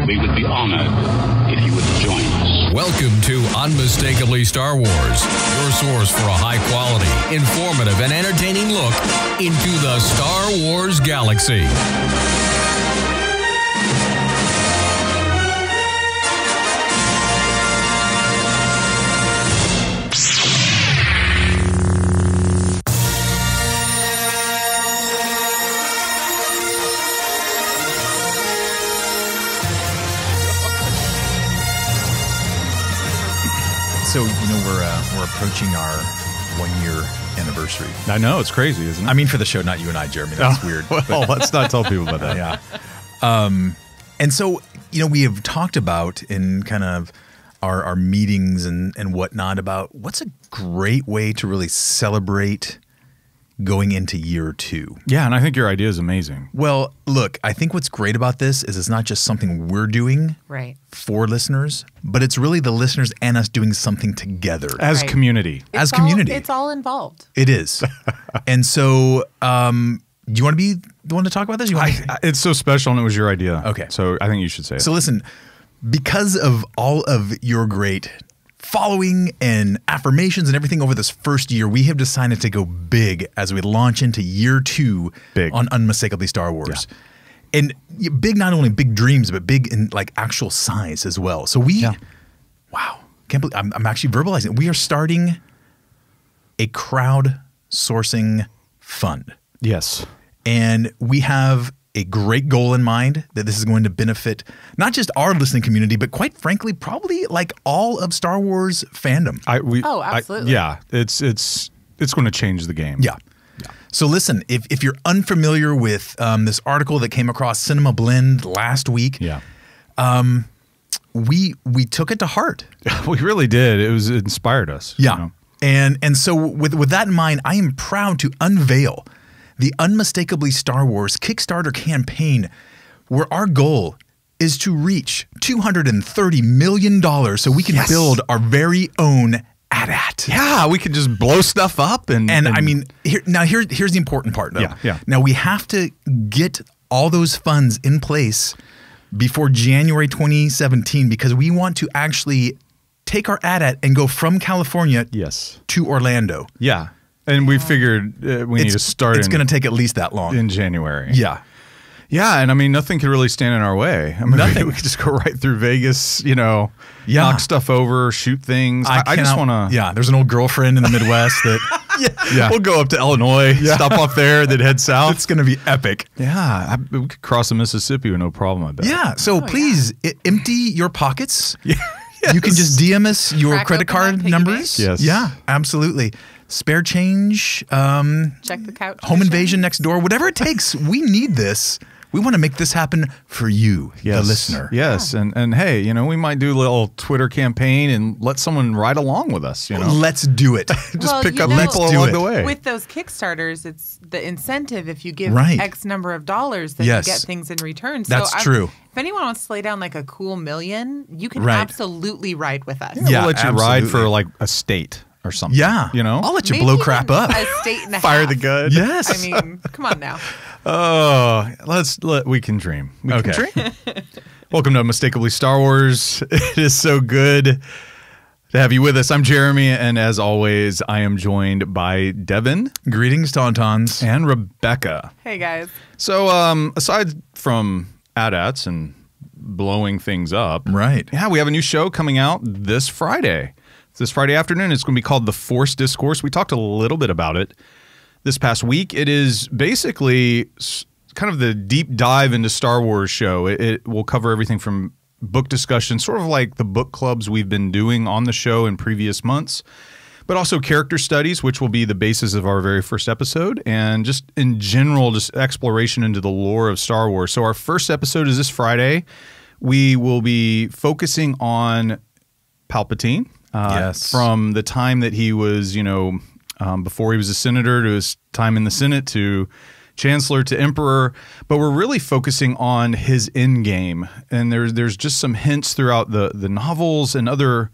We would be honored if you would join us. Welcome to Unmistakably Star Wars, your source for a high-quality, informative, and entertaining look into the Star Wars galaxy. So, we're approaching our 1-year anniversary. I know, it's crazy, isn't it? I mean, for the show, not you and I, Jeremy. That's weird. Well, let's not tell people about that. Yeah. And so, we have talked about in kind of our meetings and whatnot about what's a great way to really celebrate going into year 2. Yeah, and I think your idea is amazing. Well, look, I think what's great about this is it's not just something we're doing for listeners, but it's really the listeners and us doing something together. As community. It's community. It's all involved. It is. And so, do you want to be the one to talk about this? It's so special and it was your idea. Okay. So I think you should say it. So listen, because of all of your great following and affirmations and everything over this first year, we have decided to go big as we launch into year 2 on Unmistakably Star Wars. Yeah. And big, not only big dreams, but big in like actual size as well. So wow, can't believe I'm actually verbalizing. We are starting a crowdsourcing fund. Yes. And we have a great goal in mind that this is going to benefit not just our listening community, but quite frankly, probably like all of Star Wars fandom. Absolutely. It's going to change the game. Yeah. So listen, if you're unfamiliar with this article that came across Cinema Blend last week, we took it to heart. We really did. It inspired us. Yeah. And so with that in mind, I am proud to unveil the Unmistakably Star Wars Kickstarter campaign, where our goal is to reach $230 million so we can build our very own AT-AT. Yeah, we can just blow stuff up. And I mean, here's the important part, though. Yeah. Now, we have to get all those funds in place before January 2017 because we want to actually take our AT-AT and go from California to Orlando. Yeah. And we figured we need to start. It's going to take at least that long in January. Yeah, yeah, and I mean nothing could really stand in our way. I mean, we could just go right through Vegas, knock stuff over, shoot things. I just want to. Yeah, there's an old girlfriend in the Midwest that. We'll go up to Illinois, stop off there, then head south. It's going to be epic. Yeah, we could cross the Mississippi with no problem. I bet. Yeah, so please empty your pockets. Yeah. Yes. You can just DM us your credit card numbers. Yes. Yeah, absolutely. Spare change, check the couch, home invasion next door, whatever it takes. We need this. We want to make this happen for you, the listener. Yes, and hey, we might do a little Twitter campaign and let someone ride along with us. Let's do it. Just pick up people along the way. With those Kickstarters, it's the incentive. If you give X number of dollars, then you get things in return. So that's true. If anyone wants to lay down like a cool $1 million, you can absolutely ride with us. Yeah, we'll let you ride for like a state or something. Yeah, I'll let you blow crap up. A state and a Fire half. the gun. Yes. I mean, come on now. Oh, we can dream. We can dream. Welcome to Unmistakably Star Wars. It is so good to have you with us. I'm Jeremy, and as always, I am joined by Devin. Greetings, Tauntauns. And Rebekah. Hey, guys. So, aside from AT-ATs and blowing things up, yeah, we have a new show coming out this Friday. This Friday afternoon. It's going to be called The Force Discourse. We talked a little bit about it this past week. It is basically kind of the deep dive into Star Wars show. It will cover everything from book discussion, sort of like the book clubs we've been doing on the show in previous months, but also character studies, which will be the basis of our very first episode, and just in general, just exploration into the lore of Star Wars. So our first episode is this Friday. We will be focusing on Palpatine. From the time that he was, before he was a senator to his time in the Senate to Chancellor to Emperor, but we're really focusing on his end game. And there's just some hints throughout the novels and other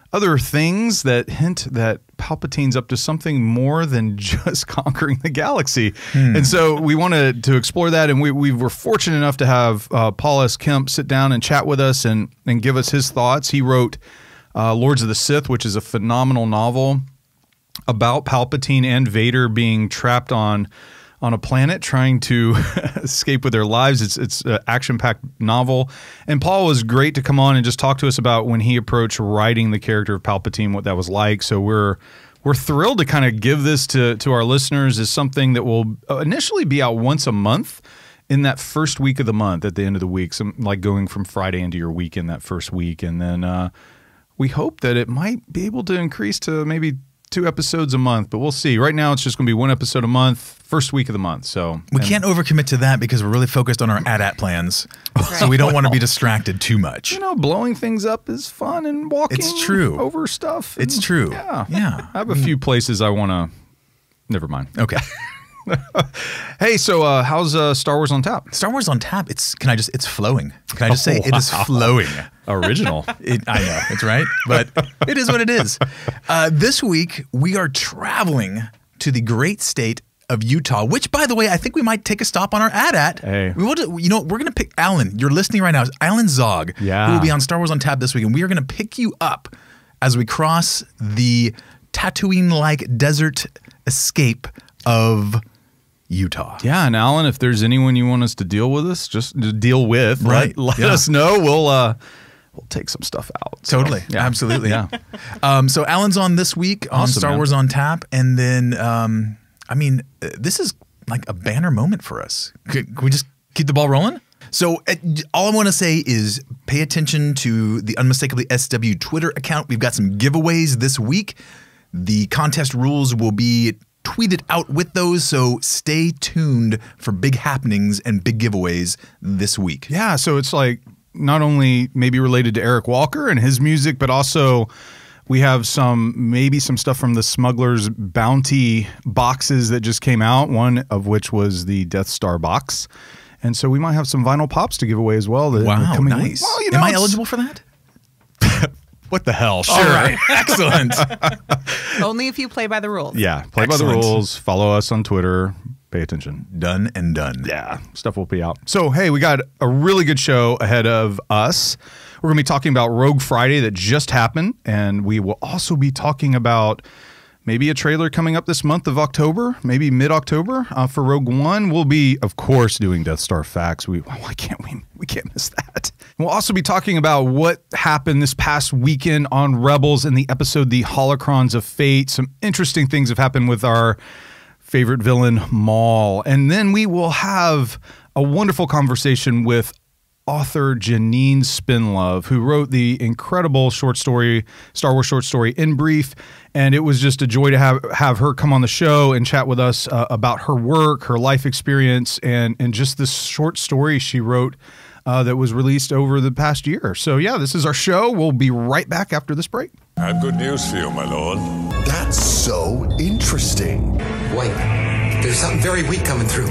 other things that hint that Palpatine's up to something more than just conquering the galaxy. And so we wanted to explore that, and we were fortunate enough to have Paul S. Kemp sit down and chat with us and give us his thoughts. He wrote Lords of the Sith, which is a phenomenal novel about Palpatine and Vader being trapped on a planet trying to escape with their lives. It's an action-packed novel. And Paul was great to come on and just talk to us about when he approached writing the character of Palpatine, what that was like. So we're thrilled to kind of give this to our listeners as something that will initially be out once a month in that first week of the month at the end of the week, like going from Friday into your weekend that first week. And then we hope that it might be able to increase to maybe 2 episodes a month, but we'll see. Right now, it's just going to be 1 episode a month, first week of the month. So we can't overcommit to that because we're really focused on our AT-AT plans. So we don't want to be distracted too much. You know, blowing things up is fun, and walking over stuff. It's true. Yeah. I have a few places I want to. Never mind. Okay. Hey, so how's Star Wars on Tap? Star Wars on Tap. It's flowing. Can I just say it is flowing? Original. I know, it's right, but it is what it is. This week we are traveling to the great state of Utah, which, by the way, I think we might take a stop on our AT-AT. Hey. We will do, you know, we're going to pick Alan. You're listening right now. It's Alan Zog, who will be on Star Wars on Tap this week, and we are going to pick you up as we cross the Tatooine-like desert escape of Utah. Yeah, and Alan, if there's anyone you want us to deal with us, just to deal with, let us know. We'll take some stuff out. Totally. So, Absolutely. So Alan's on this week on Star Wars on Tap, and then I mean, this is like a banner moment for us. Can we just keep the ball rolling? So all I want to say is pay attention to the Unmistakably SW Twitter account. We've got some giveaways this week. The contest rules will be tweeted out with those, so stay tuned for big happenings and big giveaways this week. Yeah, so it's like not only maybe related to Eric Walker and his music, but also we have maybe some stuff from the Smuggler's Bounty boxes that just came out, one of which was the Death Star box. And so we might have some vinyl pops to give away as well. Wow, nice. Well, you know, am I eligible for that? What the hell? Sure. All right. Excellent. Only if you play by the rules. Yeah, play by the rules. Follow us on Twitter. Pay attention. Done and done. Yeah, stuff will be out. So, hey, we got a really good show ahead of us. We're going to be talking about Rogue Friday that just happened, and we will also be talking about maybe a trailer coming up this month of October, maybe mid-October for Rogue One. We'll be, of course, doing Death Star facts. Why can't we can't miss that. We'll also be talking about what happened this past weekend on Rebels in the episode The Holocrons of Fate. Some interesting things have happened with our favorite villain, Maul. And then we will have a wonderful conversation with author Janine Spendlove, who wrote the incredible short story, Star Wars short story, In Brief. And it was just a joy to have her come on the show and chat with us about her work, her life experience, and just this short story she wrote that was released over the past year. So yeah, this is our show. We'll be right back after this break. I have good news for you, my lord. That's so interesting. Wait, there's something very weak coming through.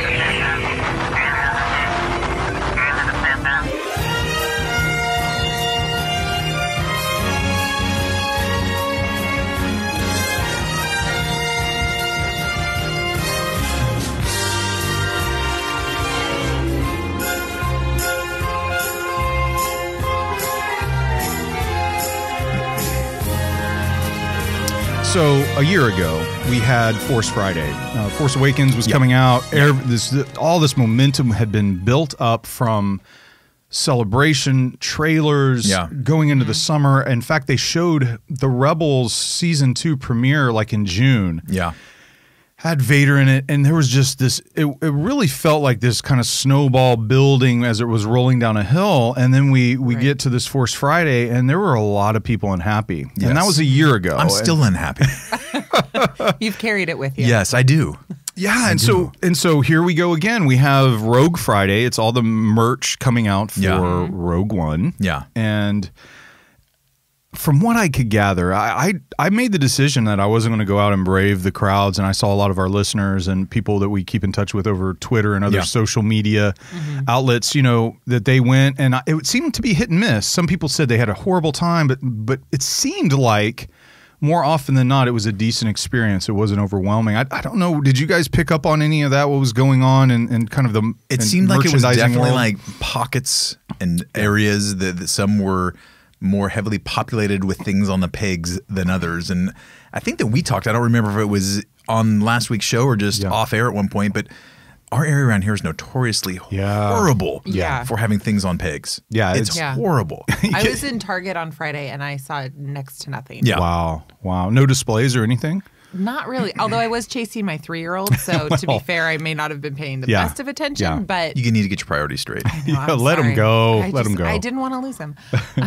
So a year ago, we had Force Friday. Force Awakens was coming out. All this momentum had been built up from celebration trailers going into the summer. In fact, they showed the Rebels Season 2 premiere like in June. Yeah. Had Vader in it, and there was just this, it really felt like this kind of snowball building as it was rolling down a hill, and then we get to this Force Friday, and there were a lot of people unhappy. Yes. And that was a year ago. I'm still unhappy. You've carried it with you. Yes, I do. Yeah, and so here we go again. We have Rogue Friday. It's all the merch coming out for Rogue One. Yeah. And from what I could gather, I made the decision that I wasn't going to go out and brave the crowds, and I saw a lot of our listeners and people that we keep in touch with over Twitter and other social media outlets, you know, that they went, and it seemed to be hit and miss. Some people said they had a horrible time, but it seemed like more often than not, it was a decent experience. It wasn't overwhelming. I don't know. Did you guys pick up on any of that? What was going on and kind of the It seemed like it was definitely world? like pockets and areas that some were more heavily populated with things on the pegs than others. And I think that we talked, I don't remember if it was on last week's show or just off air at one point, but our area around here is notoriously horrible for having things on pegs. Yeah, it's horrible. I was in Target on Friday and I saw next to nothing. Yeah. Wow. No displays or anything? Not really. Although I was chasing my 3-year-old, so to be fair, I may not have been paying the best of attention. But you need to get your priorities straight. I know, let him go. Let him go. I didn't want to lose him,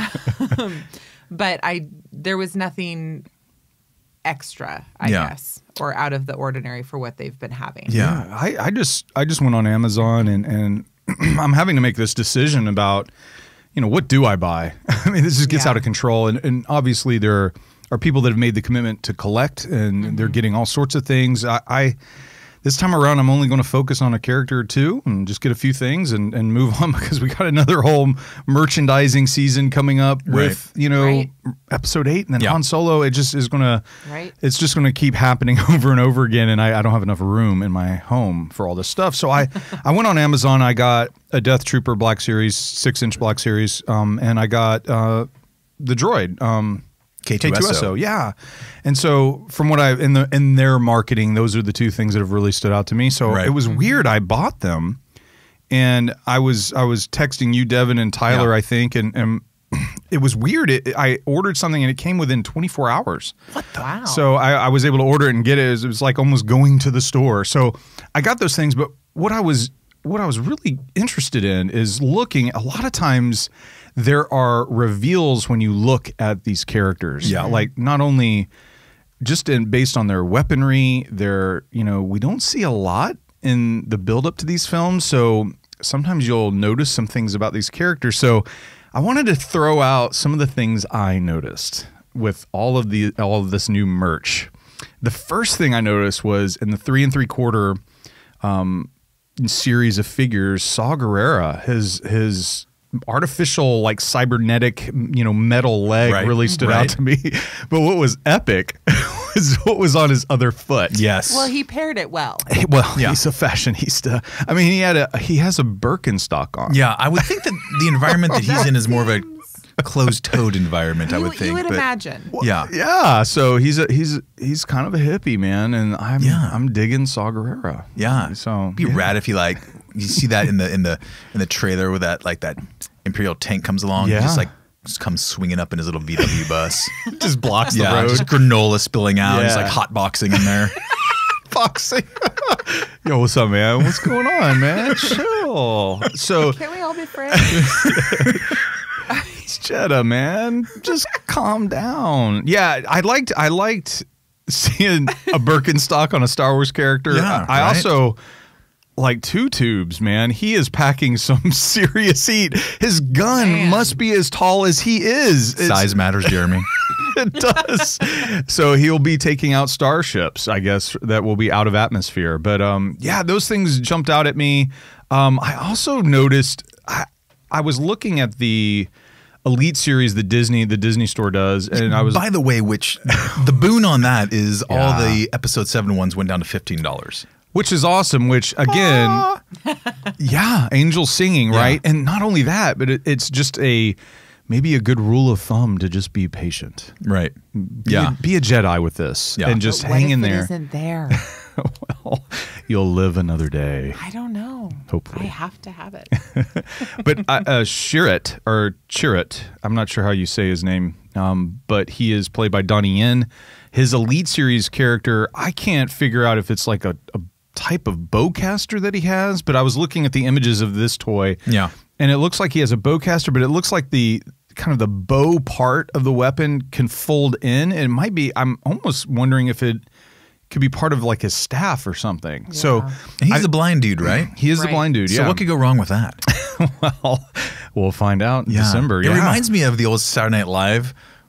but there was nothing extra, I guess, or out of the ordinary for what they've been having. Yeah, I just went on Amazon and I'm having to make this decision about, you know, what do I buy? I mean, this just gets out of control, and obviously there are people that have made the commitment to collect, and they're getting all sorts of things. I this time around, I'm only going to focus on a character or two and just get a few things and move on, because we got another whole merchandising season coming up with, you know, episode 8 and then Han Solo. It just is going to, it's just going to keep happening over and over again. And I don't have enough room in my home for all this stuff. So I went on Amazon. I got a Death Trooper Black Series, 6-inch Black Series. And I got the droid, K2SO, yeah. And so from what in their marketing, those are the two things that have really stood out to me. So it was weird. I bought them, and I was texting you, Devin, and Tyler, I think, and it was weird. I ordered something and it came within 24 hours. What the? Wow. So I was able to order it and get it. It was like almost going to the store. So I got those things, but what I was really interested in is looking. A lot of times there are reveals when you look at these characters. Yeah. Like not only just based on their weaponry, we don't see a lot in the build up to these films. So sometimes you'll notice some things about these characters. So I wanted to throw out some of the things I noticed with all of this new merch. The first thing I noticed was in the 3 3/4 series of figures, Saw Gerrera, his artificial, like, cybernetic, metal leg really stood out to me. But what was epic was what was on his other foot. Yes. Well, he paired it well. He's a fashionista. I mean, he has a Birkenstock on. Yeah, I would think that the environment that he's in is more of a closed-toed environment, I would think. You would imagine. Yeah. So he's kind of a hippie, man, and I'm digging Saw Gerrera. Yeah. So it'd be rad if you see that in the trailer where that Imperial tank comes along. Yeah. He just comes swinging up in his little VW bus. Just blocks the road. Just granola spilling out. Yeah. He's like hot boxing in there. Boxing. Yo, what's up, man? What's going on, man? Chill. So can't we all be friends? It's Jeddah, man. Just calm down. Yeah, I liked seeing a Birkenstock on a Star Wars character. Yeah, I also like Two Tubes, man. He is packing some serious heat. His gun must be as tall as he is. Size matters, Jeremy. It does. So he'll be taking out starships, I guess, that will be out of atmosphere. But those things jumped out at me. I also noticed I was looking at the Elite series the Disney store does, and I was, by the way, which the boon on that is all the episode 7 ones went down to $15, which is awesome. Which again, angels singing, right? And not only that, but it's just maybe a good rule of thumb to just be patient, right? Be a Jedi with this, and just hang in there. It isn't there. Well, you'll live another day. I don't know. Hopefully. I have to have it. But Chirrut, I'm not sure how you say his name, but he is played by Donnie Yen. His Elite series character, I can't figure out if it's like a type of bowcaster that he has, but I was looking at the images of this toy. Yeah. And it looks like he has a bowcaster, but it looks like the kind of the bow part of the weapon can fold in. It might be, I'm almost wondering if it could be part of like his staff or something. Yeah. So and he's the blind dude, right? He is the blind dude. So what could go wrong with that? Well, we'll find out in December. It reminds me of the old Saturday Night Live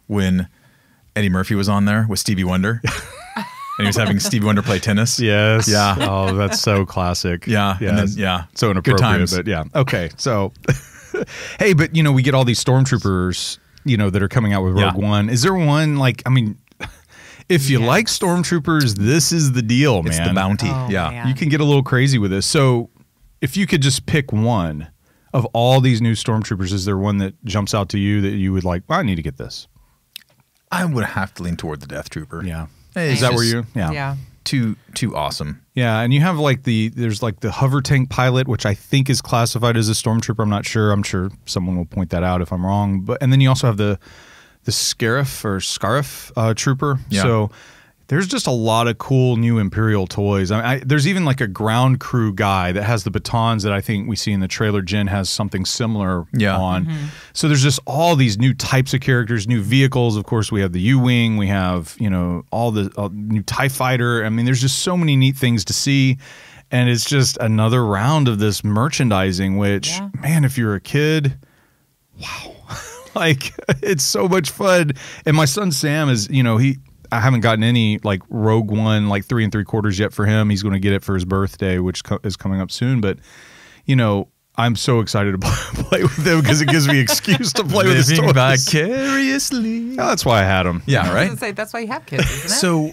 when Eddie Murphy was on there with Stevie Wonder. And he was having Stevie Wonder play tennis. Yes. Yeah. Oh, that's so classic. Yeah. Yes. And then, yeah. So inappropriate, Good times. but yeah. Okay. So, hey, but we get all these stormtroopers, that are coming out with Rogue One. Is there one if you like stormtroopers, this is the deal, man. It's the bounty. Oh, yeah. man. You can get a little crazy with this. So, if you could just pick one of all these new stormtroopers, is there one that jumps out to you that you would like, well, I need to get this? I would have to lean toward the Death Trooper. Yeah. It's Is that where just you? Yeah. Yeah. Too awesome. Yeah, and you have there's the hover tank pilot, which I think is classified as a stormtrooper. I'm not sure. I'm sure someone will point that out if I'm wrong. And then you also have the Scarif trooper. Yeah. So there's just a lot of cool new Imperial toys. There's even like a ground crew guy that has the batons that I think we see in the trailer. Jen has something similar on. So there's just all these new types of characters, new vehicles. Of course, we have the U-Wing. We have, all the new TIE Fighter. I mean, there's just so many neat things to see. And it's just another round of this merchandising, which, man, if you're a kid, wow. It's so much fun. And my son Sam is, I haven't gotten any Rogue One 3 3/4 yet for him. He's going to get it for his birthday, which is coming up soon. But I'm so excited to play with him because it gives me an excuse to play with his toys. Vicariously. Oh, that's why I had him. Yeah, I was right. gonna say, that's why you have kids, isn't it? So,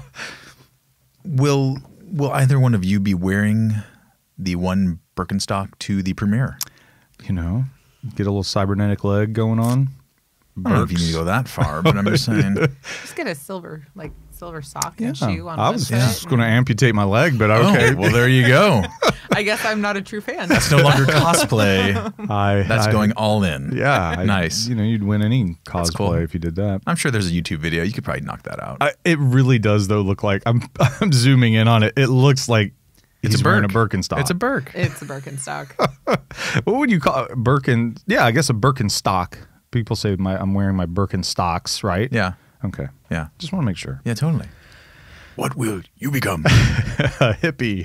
will either one of you be wearing the one Birkenstock to the premiere? Get a little cybernetic leg going on. I don't know if you need to go that far, but I'm just saying. Just get a silver sock and shoe on I one was foot. just going to amputate my leg, but okay. Well, there you go. I guess I'm not a true fan. That's no longer cosplay. That's going all in. Yeah. Nice. You'd win any cosplay cool. if you did that. I'm sure there's a YouTube video. You could probably knock that out. It really does, though, look like I'm zooming in on it. It looks like he's wearing a Birkenstock. It's a Birk. It's a Birkenstock. What would you call it? Birken? Yeah, I guess a Birkenstock. People say I'm wearing my Birkenstocks, right? Yeah. Okay. Yeah. Just want to make sure. Yeah, totally. What will you become? A hippie.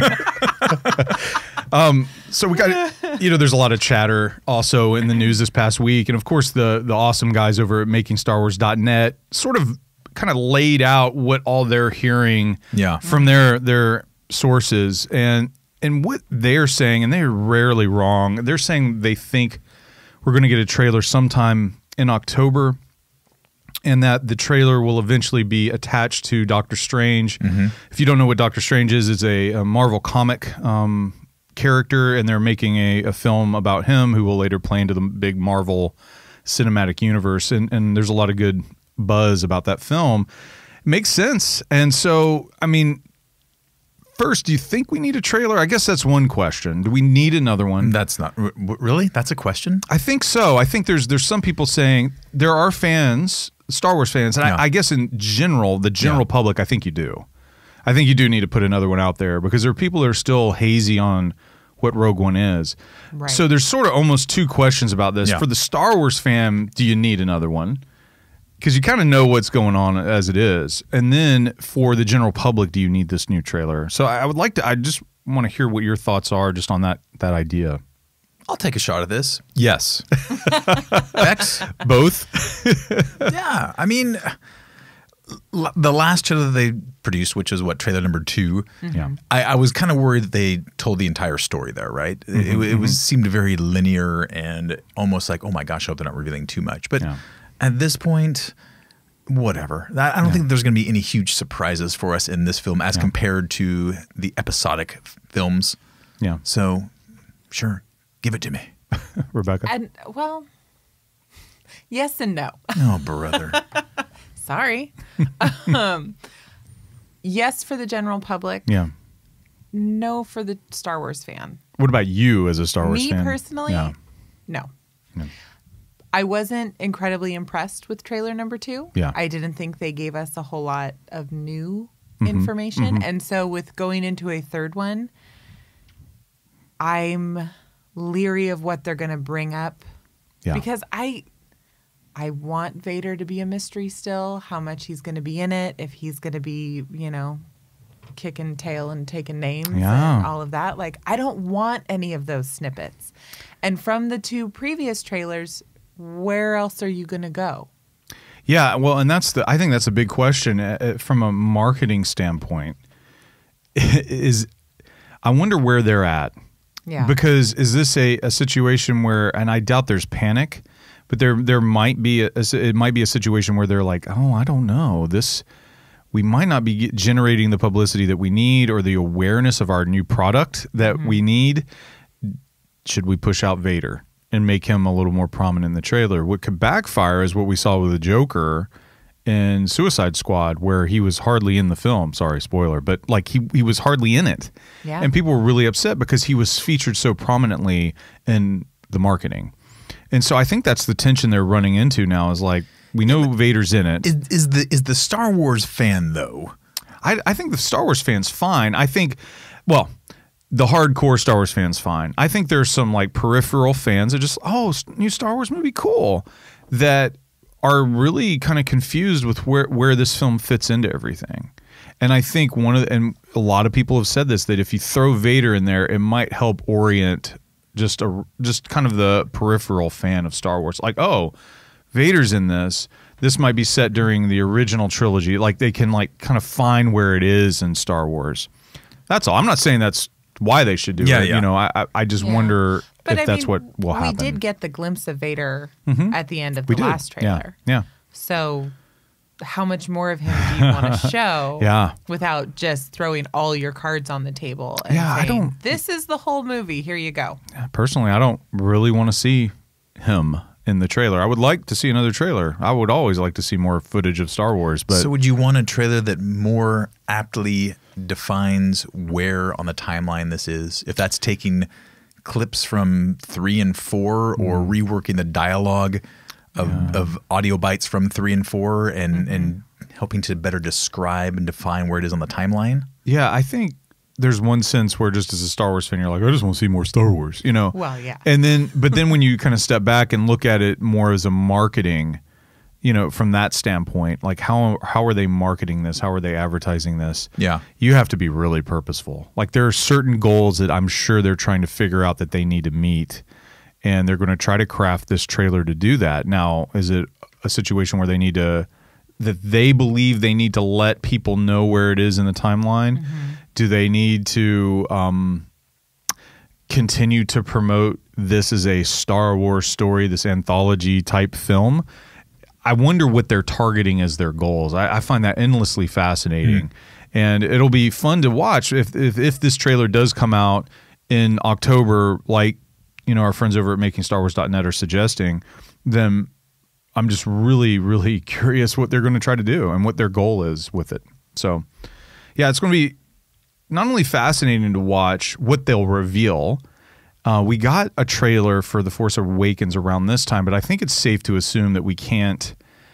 So we got, there's a lot of chatter also in the news this past week. And of course, the awesome guys over at makingstarwars.net sort of kind of laid out what all they're hearing from their sources. And what they're saying, and they're rarely wrong, they're saying they think we're going to get a trailer sometime in October, and that the trailer will eventually be attached to Doctor Strange. If you don't know what Doctor Strange is, it's a Marvel comic character, and they're making a film about him who will later play into the big Marvel cinematic universe. And there's a lot of good buzz about that film. It makes sense. And so, first, do you think we need a trailer? I guess that's one question. Do we need another one? That's not really. That's a question. I think so. I think there's some people saying there are fans, Star Wars fans, and I guess in general, the general public, I think you do. I think you do need to put another one out there because there are people that are still hazy on what Rogue One is. Right. So there's sort of almost two questions about this. Yeah. For the Star Wars fan, do you need another one? Because you kind of know what's going on as it is. And then for the general public, do you need this new trailer? So I just want to hear what your thoughts are just on that idea. I'll take a shot at this. Yes. X? Both? Yeah. The last trailer that they produced, which is trailer number 2. Yeah. I was kind of worried that they told the entire story there, right? It seemed very linear and almost like, oh my gosh, I hope they're not revealing too much. But at this point, whatever. I don't think there's going to be any huge surprises for us in this film as compared to the episodic films. Yeah. So, sure, give it to me. Rebekah? And, yes and no. Oh, brother. Sorry. Yes for the general public. Yeah. No for the Star Wars fan. What about you as a Star Wars fan? Me personally, no. Yeah. I wasn't incredibly impressed with trailer number 2. Yeah. I didn't think they gave us a whole lot of new information. And so with going into a third one, I'm leery of what they're going to bring up. Yeah. Because I want Vader to be a mystery still, how much he's going to be in it, if he's going to be, kicking tail and taking names and all of that. I don't want any of those snippets. And from the 2 previous trailers, where else are you going to go? Yeah, well, and I think that's a big question from a marketing standpoint. I wonder where they're at. Yeah. Because is this a situation where, and I doubt there's panic, but there might be it might be a situation where they're like, oh, I don't know, we might not be generating the publicity that we need or the awareness of our new product that we need. Should we push out Vader and make him a little more prominent in the trailer? What could backfire is what we saw with the Joker in Suicide Squad, where he was hardly in the film. Sorry, spoiler, but like he was hardly in it. Yeah. And people were really upset because he was featured so prominently in the marketing. And so I think that's the tension they're running into now, is like, we know Vader's in it. Is the Star Wars fan, though? I think the Star Wars fan's fine. I think, well, the hardcore Star Wars fan's fine. I think there's some like peripheral fans that just, oh, new Star Wars movie, cool, that are really kind of confused with where this film fits into everything. And I think and a lot of people have said this, that if you throw Vader in there, it might help orient just kind of the peripheral fan of Star Wars. Like, oh, Vader's in this. This might be set during the original trilogy. Like, they can like kind of find where it is in Star Wars. That's all. I'm not saying that's why they should do it. Yeah. You know, I just wonder if that's what will happen. We did get the glimpse of Vader at the end of the last Yeah. trailer. Yeah. So how much more of him do you want to show without just throwing all your cards on the table and saying, this is the whole movie, here you go? Personally, I don't really want to see him in the trailer. I would like to see another trailer. I would always like to see more footage of Star Wars. But so would you want a trailer that more aptly defines where on the timeline this is? If that's taking clips from 3 and 4 or reworking the dialogue of audio bites from 3 and 4 and helping to better describe and define where it is on the timeline? Yeah, I think there's one sense where just as a Star Wars fan, you're like, I just want to see more Star Wars, you know? Well, yeah. But then when you kind of step back and look at it more as a marketing, you know, from that standpoint, like how are they marketing this? How are they advertising this? Yeah. You have to be really purposeful. Like, there are certain goals that I'm sure they're trying to figure out that they need to meet, and they're going to try to craft this trailer to do that. Now, is it a situation where they believe they need to let people know where it is in the timeline? Do they need to continue to promote this as a Star Wars story, this anthology type film? I wonder what they're targeting as their goals. I find that endlessly fascinating. And it'll be fun to watch if this trailer does come out in October, like, you know, our friends over at MakingStarWars.net are suggesting, then I'm just really, really curious what they're going to try to do and what their goal is with it. So, yeah, it's going to be not only fascinating to watch what they'll reveal. We got a trailer for The Force Awakens around this time, but I think it's safe to assume that we can't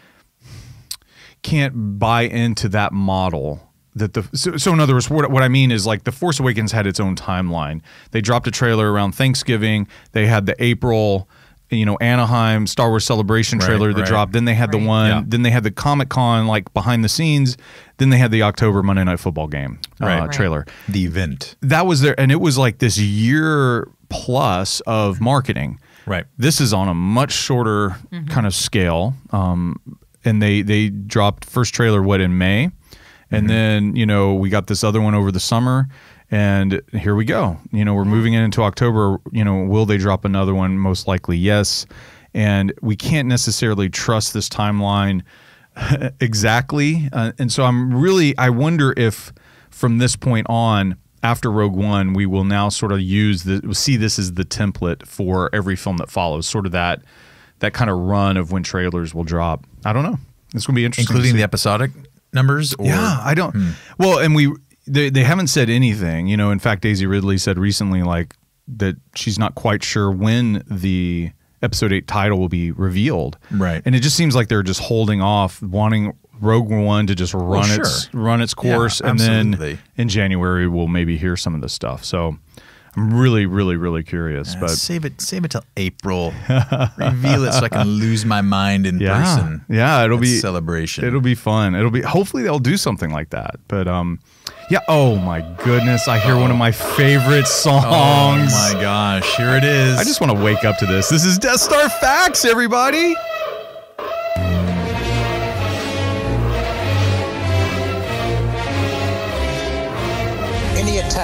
buy into that model. So in other words, what I mean is, like, The Force Awakens had its own timeline. They dropped a trailer around Thanksgiving. They had the April, you know, Anaheim Star Wars Celebration trailer that dropped. Then they had the one. Then they had the Comic-Con, like, behind the scenes. Then they had the October Monday Night Football game trailer. The event. That was there, and it was like this year plus of marketing. Right. This is on a much shorter kind of scale. And they dropped first trailer in May. And then, you know, we got this other one over the summer, and here we go. You know, we're moving into October. You know, will they drop another one? Most likely, yes. And we can't necessarily trust this timeline exactly. And so I wonder if from this point on, after Rogue One, we will now sort of see this as the template for every film that follows, sort of that kind of run of when trailers will drop. I don't know. It's going to be interesting. Including the episodic numbers? Or? Yeah, I don't. Well, and they haven't said anything. You know, in fact, Daisy Ridley said recently, like, that she's not quite sure when the Episode 8 title will be revealed. Right. And it just seems like they're just holding off, wanting Rogue One to just run its course, and then in January we'll maybe hear some of this stuff. So I'm really, really, really curious. But save it till April. Reveal it so I can lose my mind in person. Yeah, it'll be celebration. It'll be fun. Hopefully they'll do something like that. But yeah. Oh my goodness! I hear one of my favorite songs. Oh my gosh! Here it is. I just want to wake up to this. This is Death Star Facts, everybody.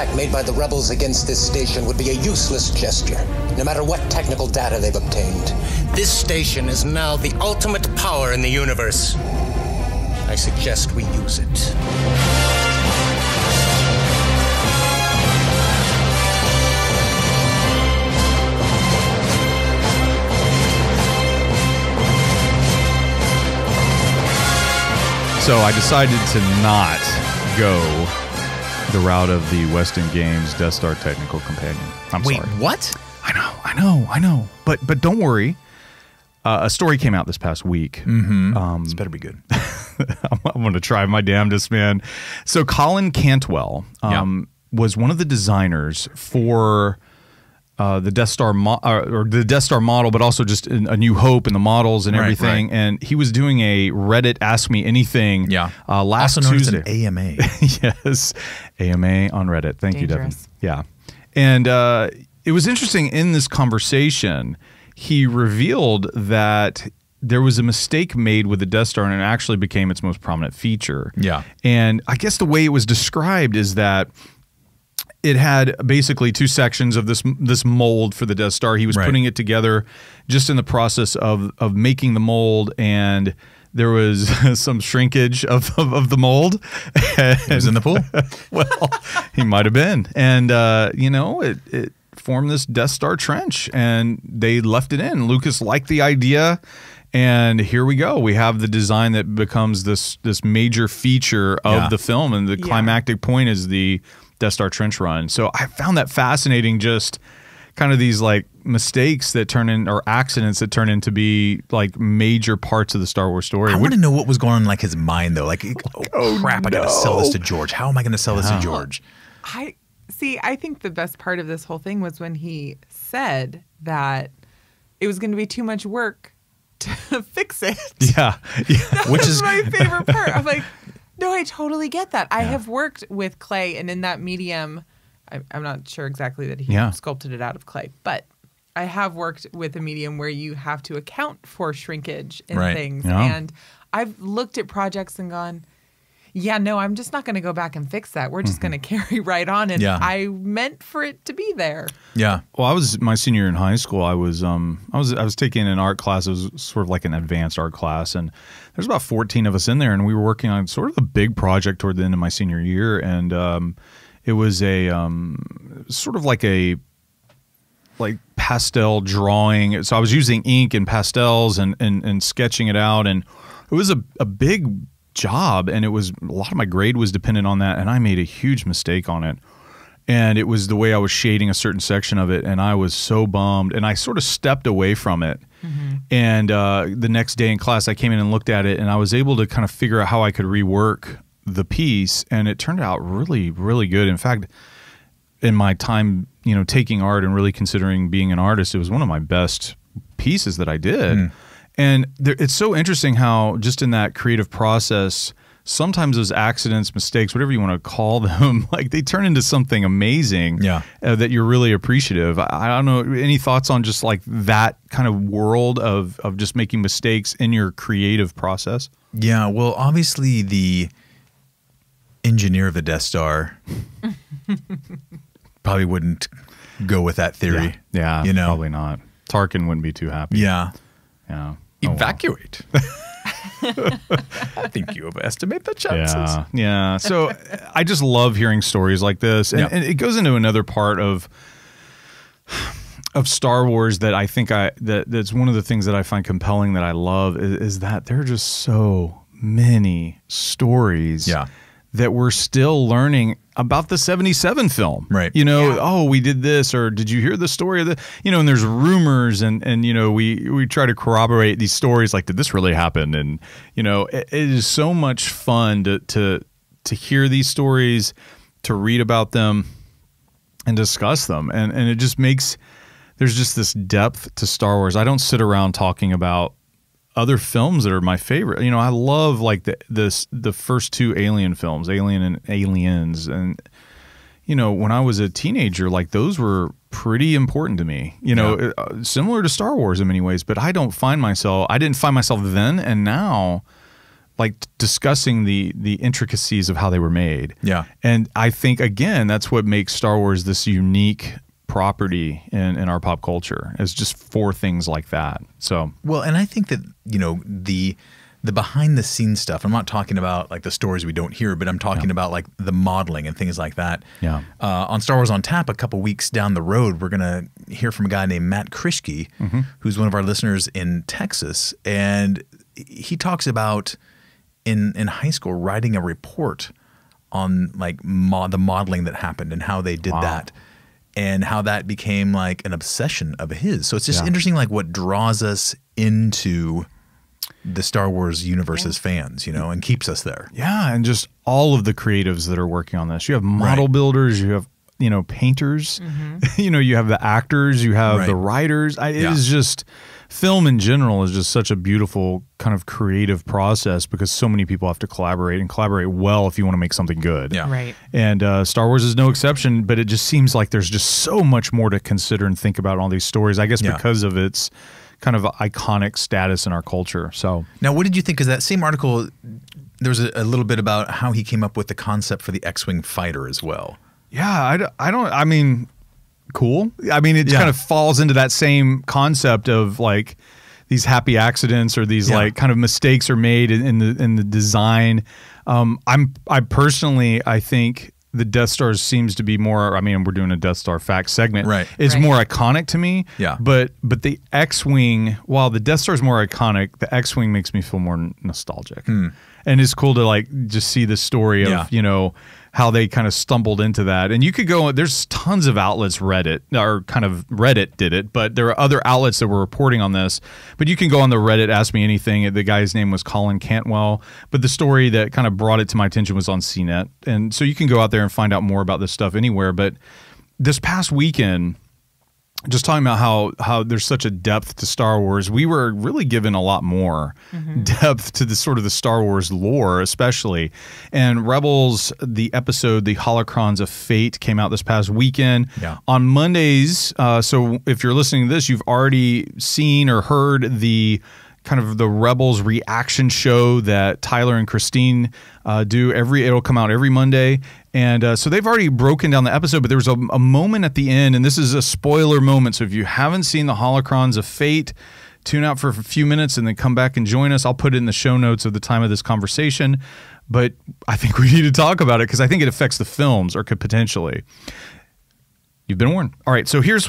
attack made by the rebels against this station would be a useless gesture, no matter what technical data they've obtained. This station is now the ultimate power in the universe. I suggest we use it. So I decided to not go the route of the Weston Games Death Star Technical Companion. Wait, sorry. what? I know. But don't worry. A story came out this past week. Mm-hmm. This better be good. I'm going to try my damnedest, man. So Colin Cantwell was one of the designers for the Death Star or the Death Star model, but also just A New Hope and the models and everything. Right. And he was doing a Reddit Ask Me Anything last also known Tuesday. As an AMA. Yes, AMA on Reddit. Thank you, Devin. Yeah. And it was interesting in this conversation, he revealed that there was a mistake made with the Death Star and it actually became its most prominent feature. Yeah. And I guess the way it was described is that it had basically two sections of this mold for the Death Star. He was putting it together just in the process of making the mold, and there was some shrinkage of the mold. He was in the pool? Well, he might have been. And, it formed this Death Star trench, and they left it in. Lucas liked the idea, and here we go. We have the design that becomes this major feature of the film, and the climactic point is the Death Star trench run. So I found that fascinating, just kind of these like mistakes that turn in, or accidents that turn into be like major parts of the Star Wars story. I want to know what was going on in like his mind though. Like, crap, I got to sell this to George. How am I going to sell this to George? I think the best part of this whole thing was when he said that it was going to be too much work to fix it. Yeah. Which is my favorite part. I'm like, no, I totally get that. I have worked with clay, and in that medium, I'm not sure exactly that he sculpted it out of clay, but I have worked with a medium where you have to account for shrinkage in things. Yeah. And I've looked at projects and gone, no, I'm just not going to go back and fix that. We're just going to carry right on. And I meant for it to be there. Yeah. Well, I was my senior in high school. I was taking an art class. It was sort of like an advanced art class, and there's about 14 of us in there, and we were working on sort of a big project toward the end of my senior year, and it was a sort of like a pastel drawing. So I was using ink and pastels and sketching it out, and it was a big job, and it was a lot of my grade was dependent on that, and I made a huge mistake on it. And it was the way I was shading a certain section of it, and I was so bummed, and I sort of stepped away from it. Mm-hmm. And the next day in class, I came in and looked at it, and I was able to kind of figure out how I could rework the piece, and it turned out really, really good. In fact, in my time, taking art and really considering being an artist, it was one of my best pieces that I did. Mm. And it's so interesting how just in that creative process, sometimes those accidents, mistakes, whatever you want to call them, like they turn into something amazing that you're really appreciative. I don't know, any thoughts on just like that kind of world of just making mistakes in your creative process? Yeah, well, obviously the engineer of the Death Star probably wouldn't go with that theory. Yeah, probably not. Tarkin wouldn't be too happy. Yeah. Yeah. Evacuate. I think you overestimate the chances. Yeah. So I just love hearing stories like this. And, and it goes into another part of Star Wars that I think that's one of the things that I find compelling, that I love, is that there are just so many stories that we're still learning about the 77 film. Right. Oh, we did this, or did you hear the story of the, and there's rumors and we try to corroborate these stories, like, did this really happen? And, it is so much fun to hear these stories, to read about them and discuss them. And it just makes, there's just this depth to Star Wars. I don't sit around talking about other films that are my favorite. I love like the first two Alien films, Alien and Aliens, and when I was a teenager, like those were pretty important to me. Similar to Star Wars in many ways, but I didn't find myself then, and now like discussing the intricacies of how they were made. Yeah. And I think, again, that's what makes Star Wars this unique property in our pop culture, is just for things like that. So, well, and I think that, you know, the behind the scenes stuff, I'm not talking about like the stories we don't hear, but I'm talking about like the modeling and things like that. Yeah. On Star Wars on Tap, a couple weeks down the road, we're going to hear from a guy named Matt Krischke, who's one of our listeners in Texas. And he talks about in high school writing a report on like the modeling that happened and how they did that. And how that became like an obsession of his. So it's just interesting, like what draws us into the Star Wars universe as fans, you know, and keeps us there. Yeah, and just all of the creatives that are working on this. You have model builders, you have, you know, painters, you know, you have the actors, you have the writers. It is just, film in general is just such a beautiful kind of creative process because so many people have to collaborate and collaborate well if you want to make something good. Yeah. Right. And Star Wars is no exception, but it just seems like there's just so much more to consider and think about in all these stories, I guess because of its kind of iconic status in our culture. So now, what did you think? Because that same article, there was a little bit about how he came up with the concept for the X-Wing fighter as well. Yeah, I mean, cool. I mean, it kind of falls into that same concept of like these happy accidents or these like kind of mistakes are made in the design. I personally think the Death Star seems to be more, I mean, we're doing a Death Star facts segment. Right. It's more iconic to me. Yeah. But the X-Wing, while the Death Star is more iconic, the X-Wing makes me feel more nostalgic. And it's cool to like just see the story of, you know, how they kind of stumbled into that. And you could go, there's tons of outlets, Reddit did it, but there are other outlets that were reporting on this. But you can go on the Reddit, Ask Me Anything. The guy's name was Colin Cantwell. But the story that kind of brought it to my attention was on CNET. And so you can go out there and find out more about this stuff anywhere. But this past weekend, just talking about how there's such a depth to Star Wars, we were really given a lot more depth to the sort of the Star Wars lore, especially. And Rebels, the episode, The Holocrons of Fate, came out this past weekend. Yeah. On Mondays, so if you're listening to this, you've already seen or heard the kind of the Rebels reaction show that Tyler and Christine do. It'll come out every Monday. And so they've already broken down the episode, but there was a moment at the end, and this is a spoiler moment. So if you haven't seen the Holocrons of Fate, tune out for a few minutes and then come back and join us. I'll put it in the show notes of the time of this conversation. But I think we need to talk about it because I think it affects the films, or could potentially. You've been warned. All right, so here's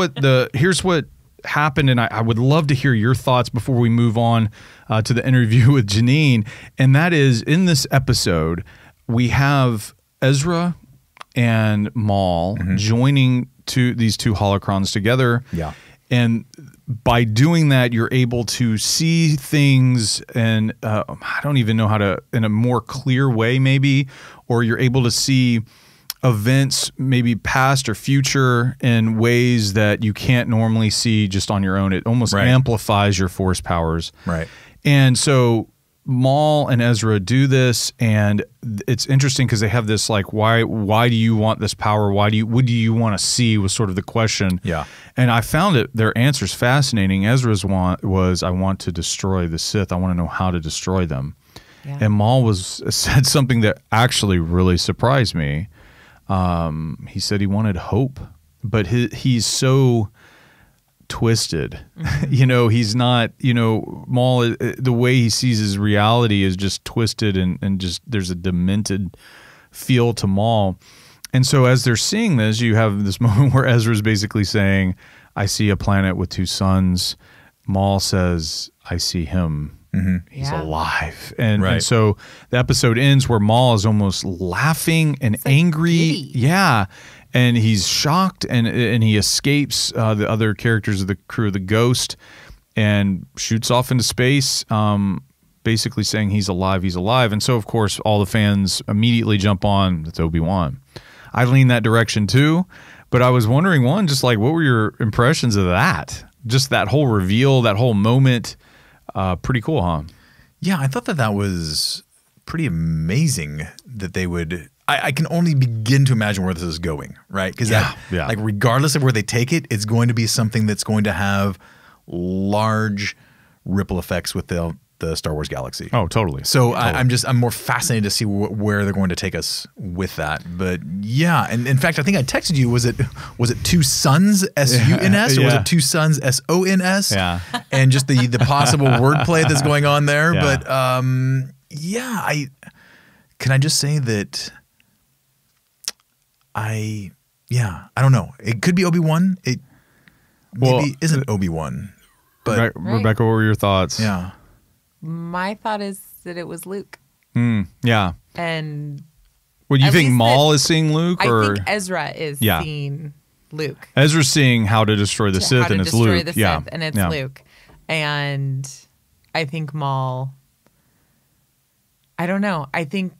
what happened, and I would love to hear your thoughts before we move on to the interview with Janine. And that is, in this episode, we have Ezra and Maul joining these two holocrons together. Yeah. And by doing that, you're able to see things and I don't even know how to, in a more clear way maybe, or you're able to see events maybe past or future in ways that you can't normally see just on your own. It almost amplifies your force powers. Right. And so Maul and Ezra do this, and it's interesting because they have this like, why do you want this power? What do you want to see, was sort of the question. Yeah. And I found their answers fascinating. Ezra's was, I want to destroy the Sith. I want to know how to destroy them. Yeah. And Maul said something that actually really surprised me. He said he wanted hope, but he's so twisted. You know, he's not, you know, Maul, the way he sees his reality is just twisted and just there's a demented feel to Maul. And so as they're seeing this, you have this moment where Ezra's basically saying, I see a planet with two suns. Maul says, I see him. He's alive. And so the episode ends where Maul is almost laughing and angry. Yeah. And he's shocked, and he escapes the other characters of the crew of the Ghost and shoots off into space, basically saying he's alive, he's alive. And so, of course, all the fans immediately jump on, it's Obi-Wan. I lean that direction too, but I was wondering, one, just like, what were your impressions of that? Just that whole reveal, that whole moment. Pretty cool, huh? Yeah, I thought that was pretty amazing that they would... I can only begin to imagine where this is going, right? Because like, regardless of where they take it, it's going to be something that's going to have large ripple effects with the the Star Wars galaxy. Oh, totally. So I'm more fascinated to see where they're going to take us with that. But yeah, and in fact, I think I texted you. Was it two sons SUNS or was it two sons SONS? Yeah, and just the possible wordplay that's going on there. Yeah. But can I just say that I don't know. It could be Obi-Wan. It maybe isn't Obi-Wan. But Rebekah, what were your thoughts? Yeah. My thought is that it was Luke. Yeah. And well, you think Maul is seeing Luke? Or? I think Ezra is seeing Luke. Ezra's seeing how to destroy the Sith, and it's Luke. The Sith, and it's Luke. And I think Maul, I don't know. I think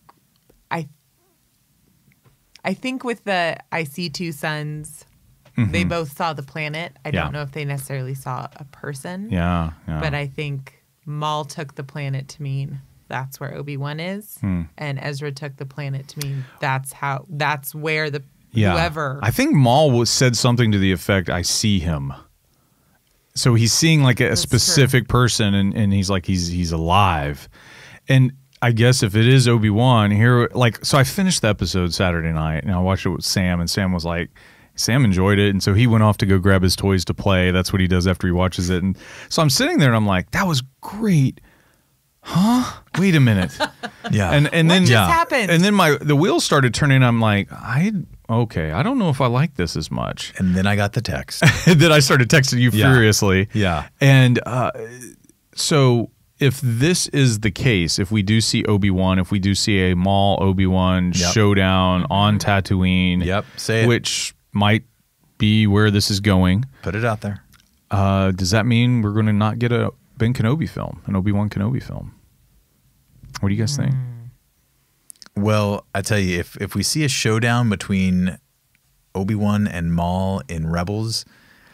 with the I see two sons, they both saw the planet. I don't know if they necessarily saw a person. Yeah. But I think Maul took the planet to mean that's where Obi-Wan is. And Ezra took the planet to mean that's where the whoever. I think Maul said something to the effect, I see him. So he's seeing like a specific person, and he's like, he's alive. And I guess if it is Obi-Wan here, so I finished the episode Saturday night, and I watched it with Sam, and Sam was like, Sam enjoyed it, and so he went off to go grab his toys to play. That's what he does after he watches it. And so I'm sitting there, and I'm like, that was great. Huh? Wait a minute. And then what just happened? And then the wheels started turning, and I'm like, I don't know if I like this as much. And then I got the text. Then I started texting you furiously. Yeah. And so if this is the case, if we do see Obi-Wan, if we do see a Maul Obi-Wan showdown on Tatooine, say it. Which might be where this is going. Put it out there. Does that mean we're going to not get a Ben Kenobi film, an Obi-Wan Kenobi film? What do you guys think? Well, I tell you, if we see a showdown between Obi-Wan and Maul in Rebels,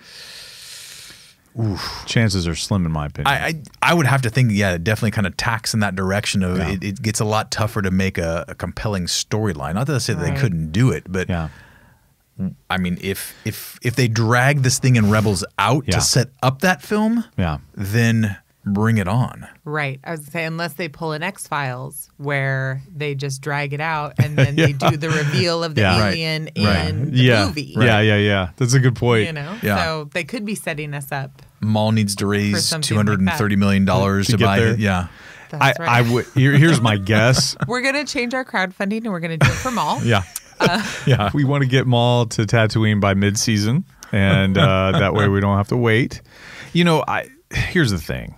chances are slim in my opinion. I would have to think, it definitely kind of tacks in that direction of it gets a lot tougher to make a compelling storyline. Not that I say that they couldn't do it, but I mean, if they drag this thing in Rebels out to set up that film, then bring it on. Right. I was going to say, unless they pull an X-Files where they just drag it out and then they do the reveal of the alien in the movie. Yeah. That's a good point. You know? So they could be setting us up. Maul needs to raise $230 million to buy it. Yeah. That's right. I would. Here's my guess. We're going to change our crowdfunding and we're going to do it for Maul. We want to get Maul to Tatooine by mid-season, and that way we don't have to wait. You know, here's the thing.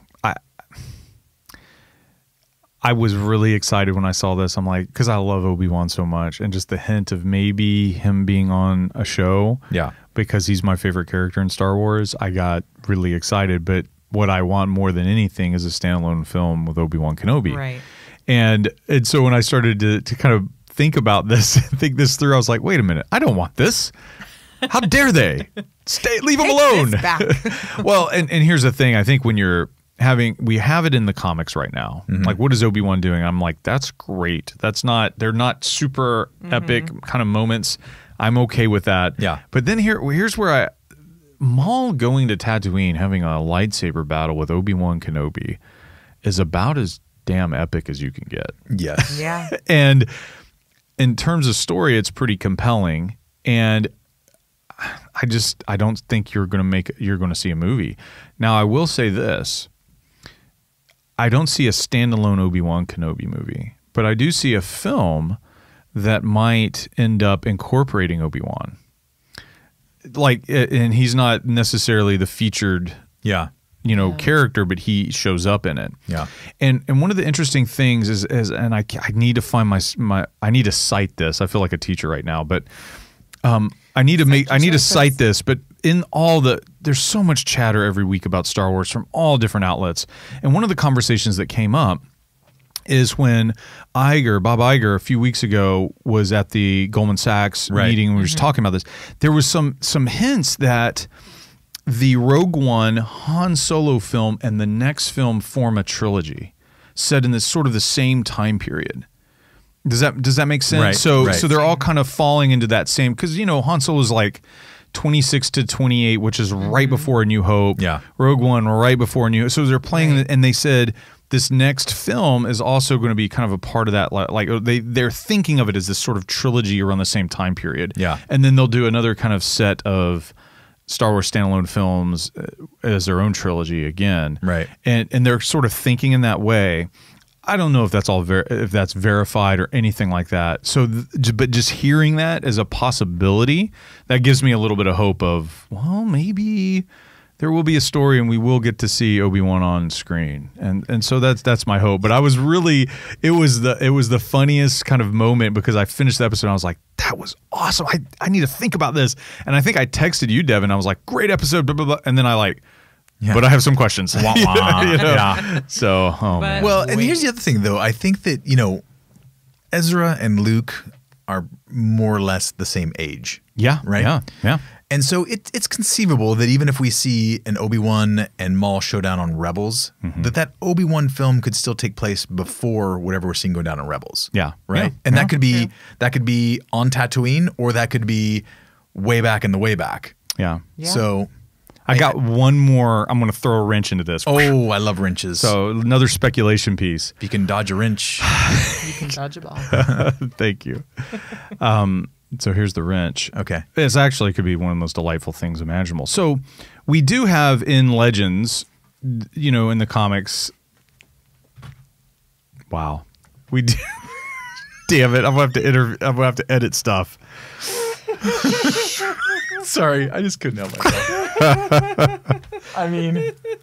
I was really excited when I saw this. I'm like, because I love Obi-Wan so much, and just the hint of maybe him being on a show, because he's my favorite character in Star Wars, I got really excited. But what I want more than anything is a standalone film with Obi-Wan Kenobi. Right. And so when I started to kind of think about this, think this through, I was like, wait a minute, I don't want this. How dare they? Leave them alone. This back. Well, and here's the thing. I think when we have it in the comics right now. Like, what is Obi-Wan doing? I'm like, that's great. They're not super epic kind of moments. I'm okay with that. Yeah. But then here's where Maul going to Tatooine, having a lightsaber battle with Obi-Wan Kenobi is about as damn epic as you can get. Yes. Yeah. And in terms of story, it's pretty compelling. And I don't think you're going to see a movie. Now, I will say this. I don't see a standalone Obi-Wan Kenobi movie, but I do see a film that might end up incorporating Obi-Wan. And he's not necessarily the featured, character, but he shows up in it. Yeah. And one of the interesting things is and I need to find I need to cite this. I feel like a teacher right now, but I need to cite this, but in there's so much chatter every week about Star Wars from all different outlets. And one of the conversations that came up is when Bob Iger, a few weeks ago, was at the Goldman Sachs meeting, and we were just talking about this. There was some hints that the Rogue One Han Solo film and the next film form a trilogy set in this sort of the same time period. Does that make sense? Right, so they're all kind of falling into that same, because Han Solo is like 26 to 28, which is right before A New Hope. Yeah. Rogue One right before A New Hope. So they're playing, and they said this next film is also going to be kind of a part of that. Like they're thinking of it as this sort of trilogy around the same time period. Yeah. And then they'll do another kind of set of Star Wars standalone films as their own trilogy again. Right. And they're sort of thinking in that way. I don't know if that's all if that's verified or anything like that. So, but just hearing that as a possibility, that gives me a little bit of hope of, well, maybe there will be a story and we will get to see Obi-Wan on screen. And so that's my hope. But I was really, it was the funniest kind of moment because I finished the episode and I was like, that was awesome. I need to think about this. And I think I texted you, Devin. I was like, great episode, blah, blah, blah. And then I like, yeah. But I have some questions. Wah, wah. You know? Yeah. So, man. Well, and here's the other thing, though. I think that, Ezra and Luke are more or less the same age. Yeah. Right? Yeah. And so it's conceivable that even if we see an Obi-Wan and Maul showdown on Rebels, that Obi-Wan film could still take place before whatever we're seeing go down on Rebels. Yeah. Right? Yeah. And that could be on Tatooine, or that could be way back in the way back. Yeah. So I got one more. I'm going to throw a wrench into this. Oh, I love wrenches. So another speculation piece. If you can dodge a wrench, you can dodge a ball. Thank you. So here's the wrench. Okay. This actually could be one of the most delightful things imaginable. So we do have in Legends, in the comics. Wow. We do. Damn it. I'm going to have to edit stuff. Sorry, I just couldn't help myself. I mean,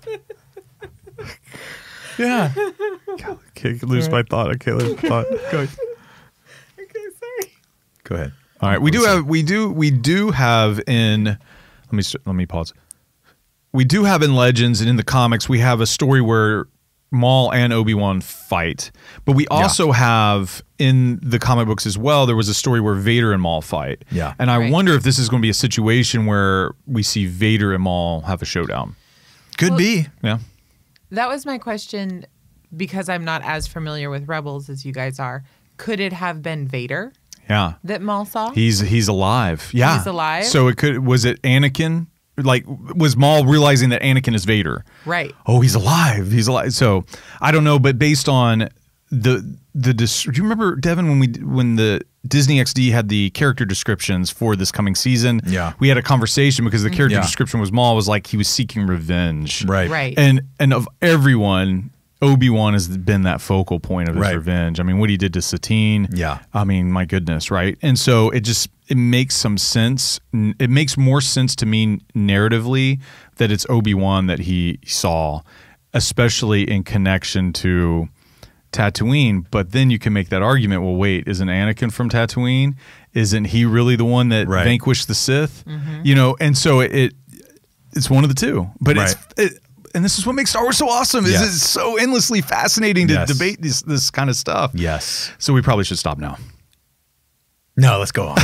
yeah. I can't lose my thought. I can't lose my thought. Go. Okay, sorry. Go ahead. All right, we do have in. Let me pause. We do have in Legends and in the comics, we have a story where Maul and Obi-Wan fight, but we also have in the comic books as well. There was a story where Vader and Maul fight. Yeah, and I wonder if this is going to be a situation where we see Vader and Maul have a showdown. Could be. Yeah. That was my question because I'm not as familiar with Rebels as you guys are. Could it have been Vader? Yeah. That Maul saw? He's alive. Yeah. He's alive? So was it Anakin? Like, was Maul realizing that Anakin is Vader? Right. Oh, he's alive. He's alive. So I don't know, but based on do you remember, Devin, when the Disney XD had the character descriptions for this coming season? Yeah. We had a conversation because the character description was Maul was like he was seeking revenge. Right. Right. And of everyone, Obi-Wan has been that focal point of his revenge. I mean, what he did to Satine. Yeah. I mean, my goodness, right? And so it makes some sense. It makes more sense to me narratively that it's Obi-Wan that he saw, especially in connection to Tatooine. But then you can make that argument, well, wait, isn't Anakin from Tatooine? Isn't he really the one that vanquished the Sith? And so it's one of the two. But and this is what makes Star Wars so awesome. Is it's so endlessly fascinating to debate this kind of stuff. Yes. So we probably should stop now. No, let's go on.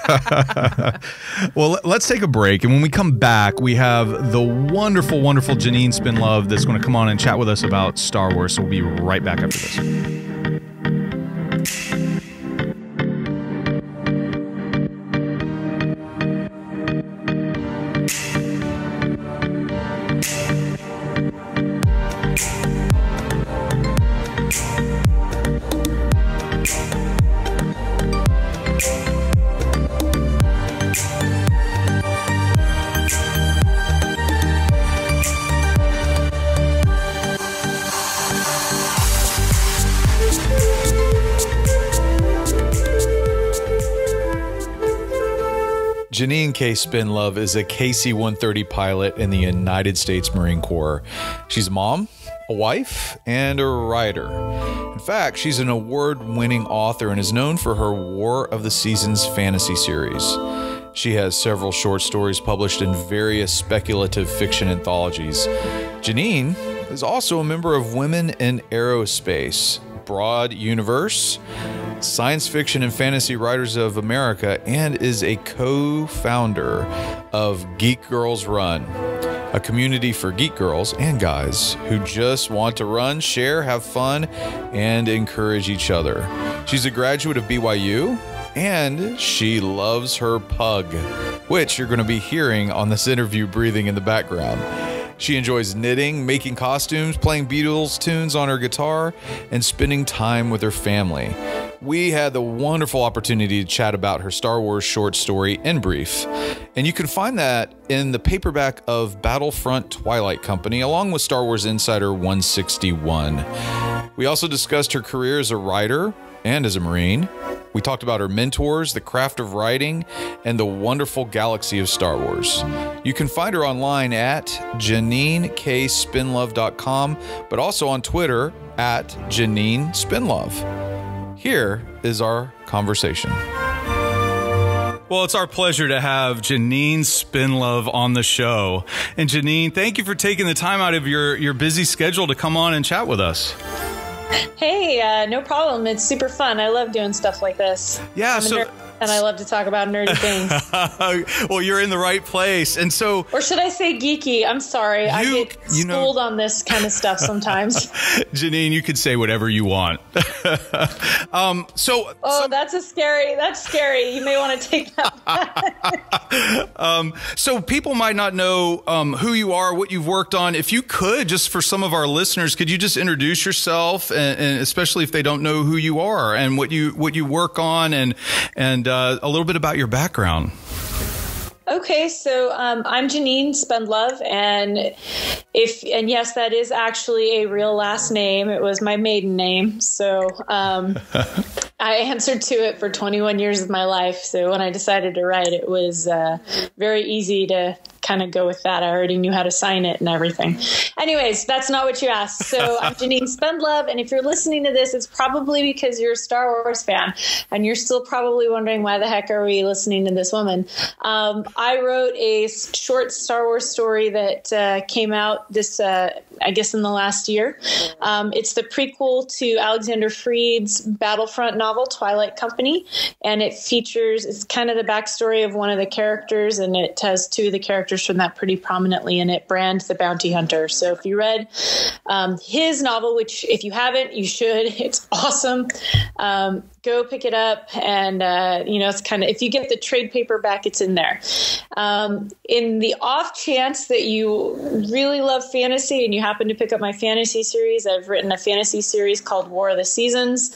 Well, let's take a break. And when we come back, we have the wonderful, wonderful Janine Spendlove that's going to come on and chat with us about Star Wars. So we'll be right back after this. Janine K. Spendlove is a KC-130 pilot in the United States Marine Corps. She's a mom, a wife, and a writer. In fact, she's an award-winning author and is known for her War of the Seasons fantasy series. She has several short stories published in various speculative fiction anthologies. Janine is also a member of Women in Aerospace, Broad Universe, Science Fiction and Fantasy Writers of America, and is a co-founder of Geek Girls Run, a community for geek girls and guys who just want to run, share, have fun, and encourage each other. She's a graduate of BYU, and she loves her pug, which you're going to be hearing on this interview breathing in the background. She enjoys knitting, making costumes, playing Beatles tunes on her guitar, and spending time with her family. We had the wonderful opportunity to chat about her Star Wars short story, In Brief. And you can find that in the paperback of Battlefront Twilight Company, along with Star Wars Insider 161. We also discussed her career as a writer and as a Marine. We talked about her mentors, the craft of writing, and the wonderful galaxy of Star Wars. You can find her online at JanineKSpendlove.com, but also on Twitter at Janine Spendlove. Here is our conversation. Well, it's our pleasure to have Janine Spendlove on the show. And Janine, thank you for taking the time out of your busy schedule to come on and chat with us. Hey, no problem. It's super fun. I love doing stuff like this. Yeah, and I love to talk about nerdy things. Well, you're in the right place. And so... Or should I say geeky? I'm sorry. I get schooled on this kind of stuff sometimes. Janine, you could say whatever you want. That's scary. You may want to take that back. So people might not know who you are, what you've worked on. If you could, just for some of our listeners, could you just introduce yourself, and especially if they don't know who you are and what you work on, and a little bit about your background. Okay, so I'm Janine Spendlove, and yes, that is actually a real last name. It was my maiden name, so I answered to it for 21 years of my life. So when I decided to write, it was very easy to kind of go with that. I already knew how to sign it and everything. Anyways, that's not what you asked. So I'm Janine Spendlove, and if you're listening to this, it's probably because you're a Star Wars fan, and you're still probably wondering why the heck are we listening to this woman. I wrote a short Star Wars story that came out this, I guess, in the last year. It's the prequel to Alexander Freed's Battlefront novel, Twilight Company, and it's kind of the backstory of one of the characters, and it has two of the characters from that pretty prominently in it, Brand the Bounty Hunter. So if you read his novel, which if you haven't, you should, it's awesome. Go pick it up, and it's kind of, if you get the trade paperback, it's in there. In the off chance that you really love fantasy and you happen to pick up my fantasy series, I've written a fantasy series called War of the Seasons.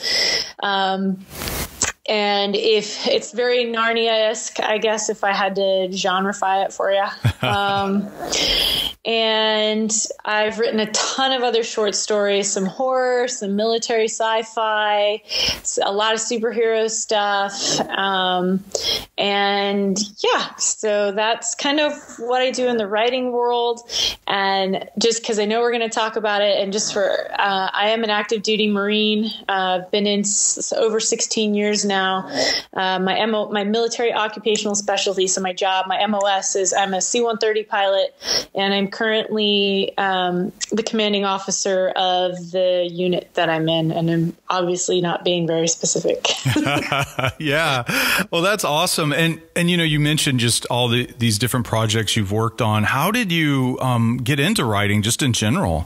And if it's very Narnia-esque, I guess, if I had to genreify it for you. And I've written a ton of other short stories, some horror, some military sci-fi, a lot of superhero stuff. And yeah, so that's kind of what I do in the writing world. And just because I know we're going to talk about it, and just for, I am an active duty Marine. I've been in over 16 years now. My military occupational specialty, so my job, my MOS is I'm a C-130 pilot, and I'm currently the commanding officer of the unit that I'm in, and I'm obviously not being very specific. Yeah. Well, that's awesome. And you mentioned just all these different projects you've worked on. How did you get into writing just in general?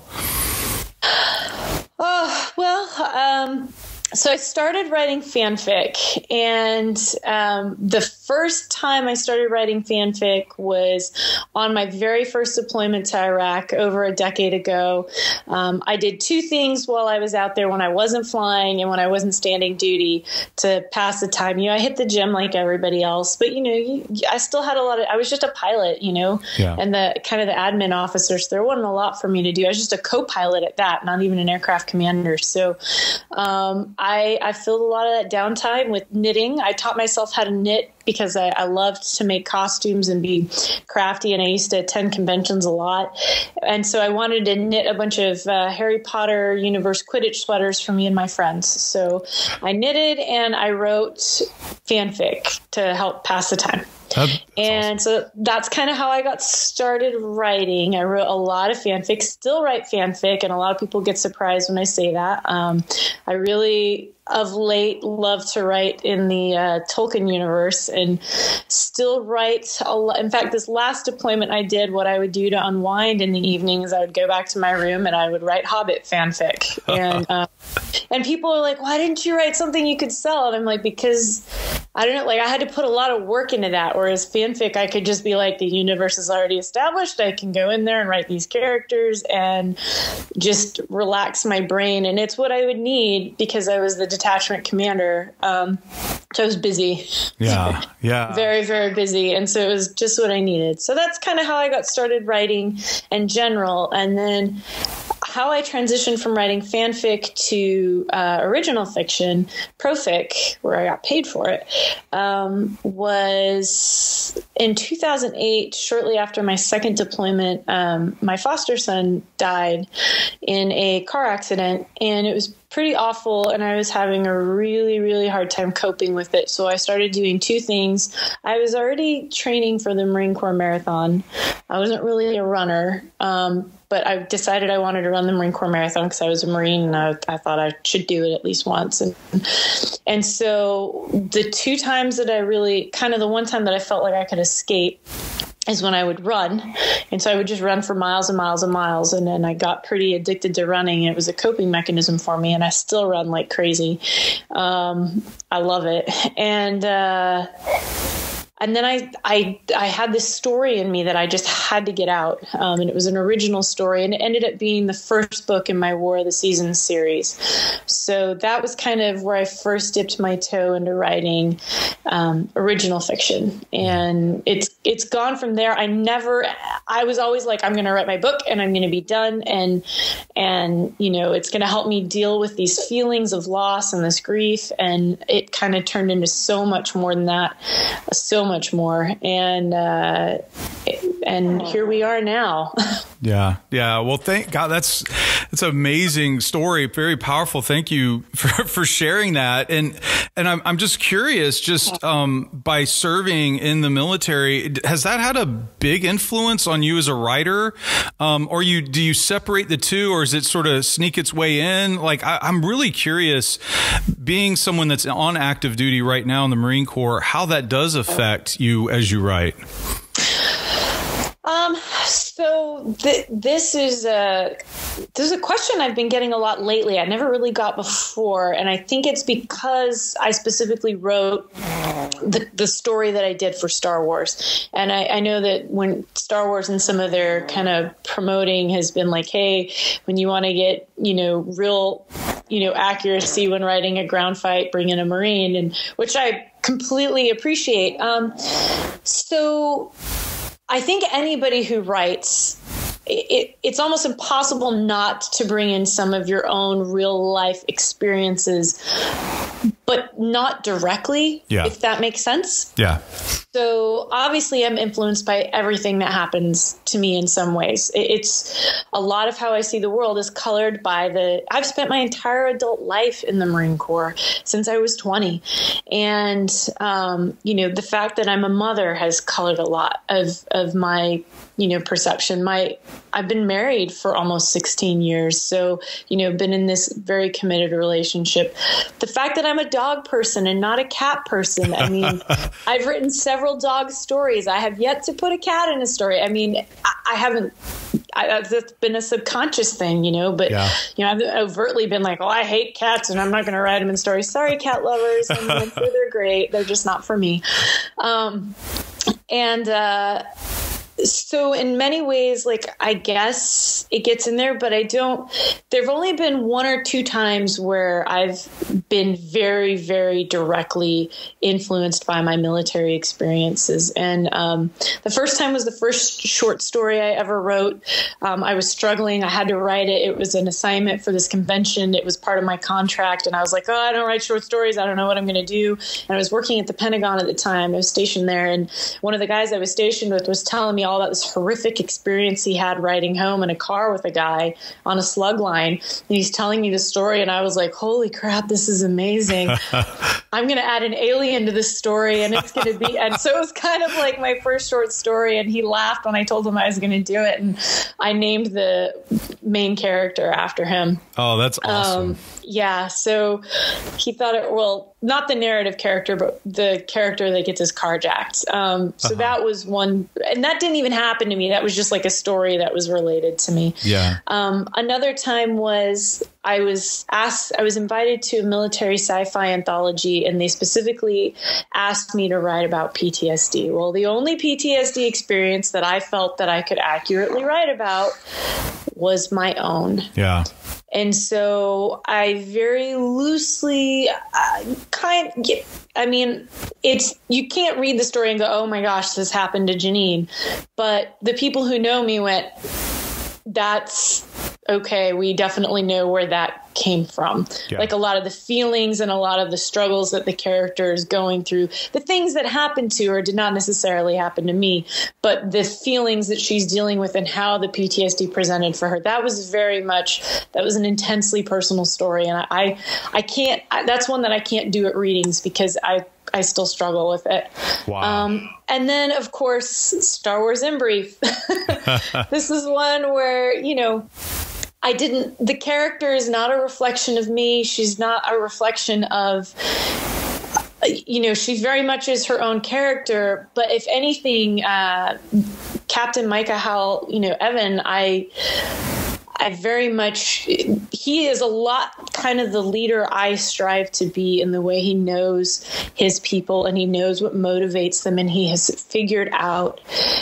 So I started writing fanfic, and the first time I started writing fanfic was on my very first deployment to Iraq over a decade ago. I did two things while I was out there when I wasn't flying and when I wasn't standing duty to pass the time. I hit the gym like everybody else, but I still had I was just a pilot, and the kind of the admin officer, so there wasn't a lot for me to do. I was just a co-pilot at that, not even an aircraft commander. So I filled a lot of that downtime with knitting. I taught myself how to knit because I loved to make costumes and be crafty, and I used to attend conventions a lot. And so I wanted to knit a bunch of Harry Potter universe Quidditch sweaters for me and my friends. So I knitted and I wrote fanfic to help pass the time. And so that's kind of how I got started writing. I wrote a lot of fanfic, still write fanfic, and a lot of people get surprised when I say that. I really, of late, love to write in the Tolkien universe, and still write a lot. In fact, this last deployment I did, what I would do to unwind in the evenings, I would go back to my room and I would write Hobbit fanfic. And people are like, why didn't you write something you could sell? And I'm like, because I don't know, like I had to put a lot of work into that. Whereas fanfic, I could just be like, the universe is already established. I can go in there and write these characters and just relax my brain. And it's what I would need because I was the detachment commander. So I was busy. Yeah. Yeah. Very, very busy. And so it was just what I needed. So that's kind of how I got started writing in general. And then how I transitioned from writing fanfic to original fiction, profic, where I got paid for it, was in 2008, shortly after my second deployment. My foster son died in a car accident, and it was pretty awful, and I was having a really, really hard time coping with it. So I started doing two things. I was already training for the Marine Corps Marathon. I wasn't really a runner, but I decided I wanted to run the Marine Corps Marathon because I was a Marine, and I thought I should do it at least once. And so the two times that I really, kind of the one time that I felt like I could escape is when I would run. And so I would just run for miles and miles and miles. And then I got pretty addicted to running. It was a coping mechanism for me, and I still run like crazy. I love it. And then I had this story in me that I just had to get out. And it was an original story, and it ended up being the first book in my War of the Seasons series. So that was kind of where I first dipped my toe into writing original fiction. And it's gone from there. I was always like, I'm going to write my book and I'm going to be done. And, you know, it's going to help me deal with these feelings of loss and this grief. And it kind of turned into so much more than that, so much more. And here we are now. Yeah. Yeah. Well, thank God. That's an amazing story. Very powerful. Thank you for sharing that. And I'm just curious, just by serving in the military, has that had a big influence on you as a writer? Or do you separate the two, or is it sort of sneak its way in? Like, I'm really curious, being someone that's on active duty right now in the Marine Corps, how that does affect you as you write. So this is a question I've been getting a lot lately. I never really got before, and I think it's because I specifically wrote the story that I did for Star Wars. And I know that when Star Wars and some of their kind of promoting has been like, hey, when you want to get, real, accuracy when writing a ground fight, bring in a Marine, and which I completely appreciate. So I think anybody who writes, it's almost impossible not to bring in some of your own real life experiences, but not directly, if that makes sense. Yeah. So obviously I'm influenced by everything that happens to me in some ways. It's a lot of how I see the world is colored by I've spent my entire adult life in the Marine Corps since I was 20. And, the fact that I'm a mother has colored a lot of my, perception. I've been married for almost 16 years. So, been in this very committed relationship. The fact that I'm a dog person and not a cat person. I mean, I've written several dog stories. I have yet to put a cat in a story. I mean, I haven't. That's been a subconscious thing, but, I've overtly been like, oh, I hate cats and I'm not going to write them in stories. Sorry, cat lovers. I'm sure they're great. They're just not for me. So in many ways, like, I guess it gets in there, but there've only been one or two times where I've been very, very directly influenced by my military experiences. And the first time was the first short story I ever wrote. I was struggling. I had to write it. It was an assignment for this convention. It was part of my contract. And I was like, oh, I don't write short stories. I don't know what I'm going to do. And I was working at the Pentagon at the time. I was stationed there. And one of the guys I was stationed with was telling me all about this horrific experience he had riding home in a car with a guy on a slug line. And he's telling me the story, and I was like, holy crap, this is amazing. I'm going to add an alien to this story, and it's going to be, and so it was kind of like my first short story, and he laughed when I told him I was going to do it, and I named the main character after him. Oh, that's awesome. Yeah, so he thought not the narrative character, but the character that gets his car jacked. So that was one, and that didn't even happen to me. That was just like a story that was related to me. Yeah. Another time was I was invited to a military sci-fi anthology, and they specifically asked me to write about PTSD. Well, the only PTSD experience that I felt that I could accurately write about was my own. Yeah. And so I very loosely you can't read the story and go, oh my gosh, this happened to Janine. But the people who know me went, that's okay. We definitely know where that came from. Yeah. Like a lot of the feelings and a lot of the struggles that the character is going through, the things that happened to her did not necessarily happen to me, but the feelings that she's dealing with and how the PTSD presented for her, that was an intensely personal story. And that's one that I can't do at readings because I still struggle with it. Wow. And then, of course, Star Wars in Brief. This is one where, the character is not a reflection of me. She's not a reflection of, she very much is her own character. But if anything, Captain Micah Howell, Evan, I very much, he is a lot kind of the leader I strive to be in the way he knows his people and he knows what motivates them and he has figured out.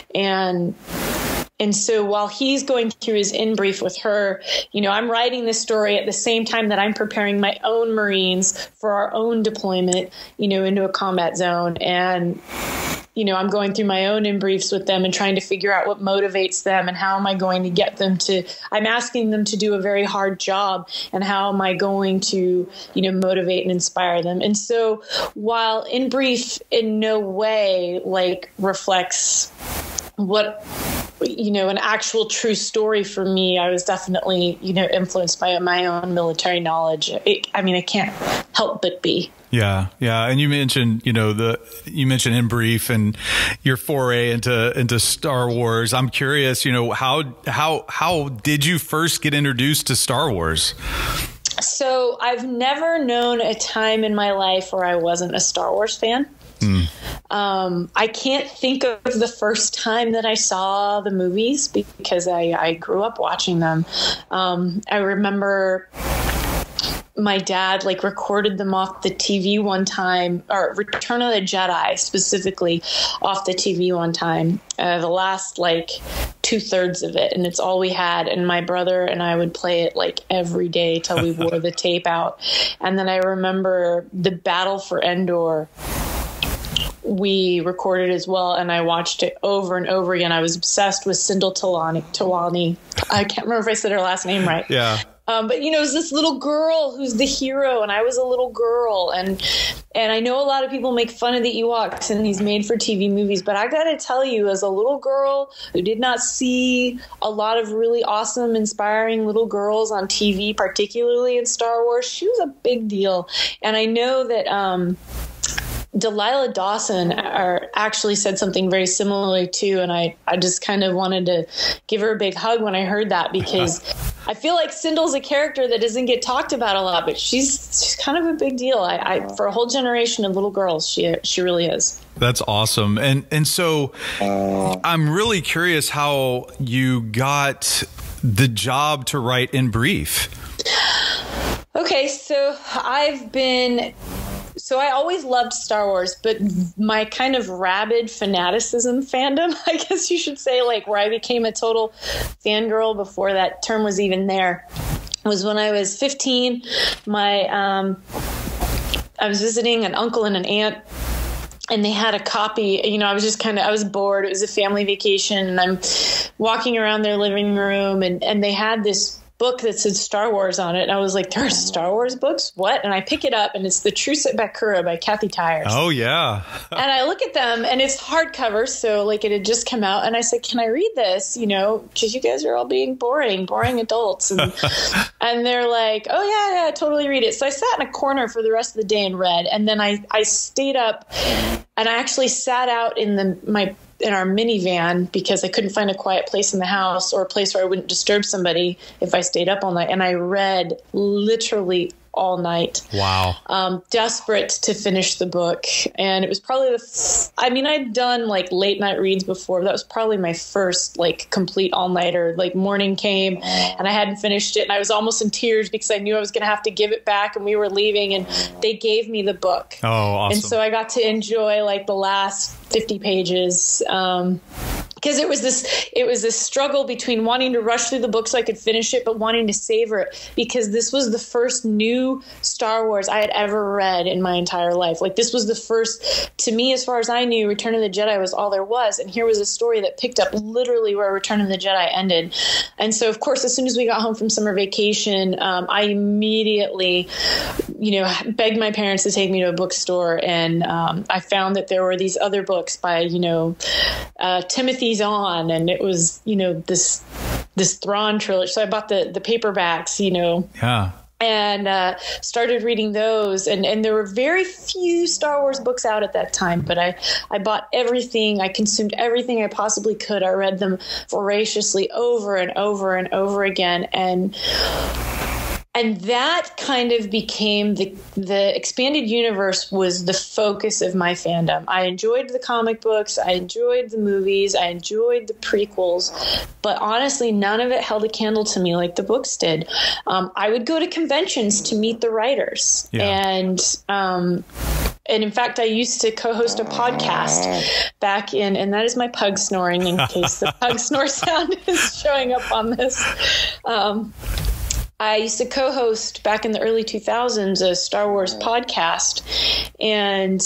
And so while he's going through his in-brief with her, I'm writing this story at the same time that I'm preparing my own Marines for our own deployment, into a combat zone. And I'm going through my own in-briefs with them and trying to figure out what motivates them and how am I going to get them to, I'm asking them to do a very hard job and how am I going to, motivate and inspire them. And so while in-brief in no way reflects what, an actual true story for me, I was definitely, influenced by my own military knowledge. I can't help but be. Yeah. Yeah. And you mentioned, you mentioned in brief and your foray into Star Wars. I'm curious, how did you first get introduced to Star Wars? So I've never known a time in my life where I wasn't a Star Wars fan. I can't think of the first time that I saw the movies because I grew up watching them. I remember my dad recorded them off the TV one time, or Return of the Jedi specifically off the TV one time, the last 2/3 of it. And it's all we had. And my brother and I would play it every day till we wore the tape out. And then I remember the Battle for Endor we recorded as well, and I watched it over and over again. I was obsessed with Sindel Tawani. I can't remember if I said her last name right. Yeah. But it was this little girl who's the hero, and I was a little girl, and I know a lot of people make fun of the Ewoks and these made-for-TV movies, but I gotta tell you, as a little girl who did not see a lot of really awesome, inspiring little girls on TV, particularly in Star Wars, she was a big deal. And I know that Delilah Dawson actually said something very similarly too, and I just kind of wanted to give her a big hug when I heard that, because I feel like Sindel's a character that doesn't get talked about a lot, but she's kind of a big deal. For a whole generation of little girls, she really is. That's awesome. And so I'm really curious how you got the job to write in brief. Okay, so I always loved Star Wars, but my kind of rabid fanaticism fandom, I guess you should say, where I became a total fangirl before that term was even there, was when I was 15. I was visiting an uncle and an aunt, and they had a copy. I was bored. It was a family vacation, and I'm walking around their living room, and they had this book that said Star Wars on it. And I was like, there's Star Wars books? What? And I pick it up, and it's The Truce at Bakura by Kathy Tyers. Oh, yeah. And I look at them, and it's hardcover, so it had just come out. And I said, can I read this? Because you guys are all being boring adults. And and they're like, oh, yeah, totally read it. So I sat in a corner for the rest of the day and read. And then I stayed up, and I actually sat out in our minivan because I couldn't find a quiet place in the house or a place where I wouldn't disturb somebody if I stayed up all night. And I read literally all night. Wow. Desperate to finish the book. And it was probably I'd done like late night reads before. That was probably my first like complete all-nighter. Like morning came and I hadn't finished it, and I was almost in tears because I knew I was going to have to give it back, and we were leaving, and they gave me the book. Oh, awesome. And so I got to enjoy like the last 50 pages. Because it was this struggle between wanting to rush through the book so I could finish it, but wanting to savor it, because this was the first new Star Wars I had ever read in my entire life. Like, this was the first, to me, as far as I knew, Return of the Jedi was all there was. And here was a story that picked up literally where Return of the Jedi ended. And so, of course, as soon as we got home from summer vacation, I immediately, begged my parents to take me to a bookstore. And I found that there were these other books by, Timothy On, and it was this Thrawn trilogy. So I bought the paperbacks, and started reading those, and there were very few Star Wars books out at that time, but I bought everything. I consumed everything I possibly could. I read them voraciously over and over and over again, and that kind of became the expanded universe was the focus of my fandom. I enjoyed the comic books. I enjoyed the movies. I enjoyed the prequels. But honestly, none of it held a candle to me like the books did. I would go to conventions to meet the writers. Yeah. And in fact, I used to co-host a podcast back in, and that is my pug snoring in case the pug snore sound is showing up on this. I used to co-host back in the early 2000s a Star Wars podcast, and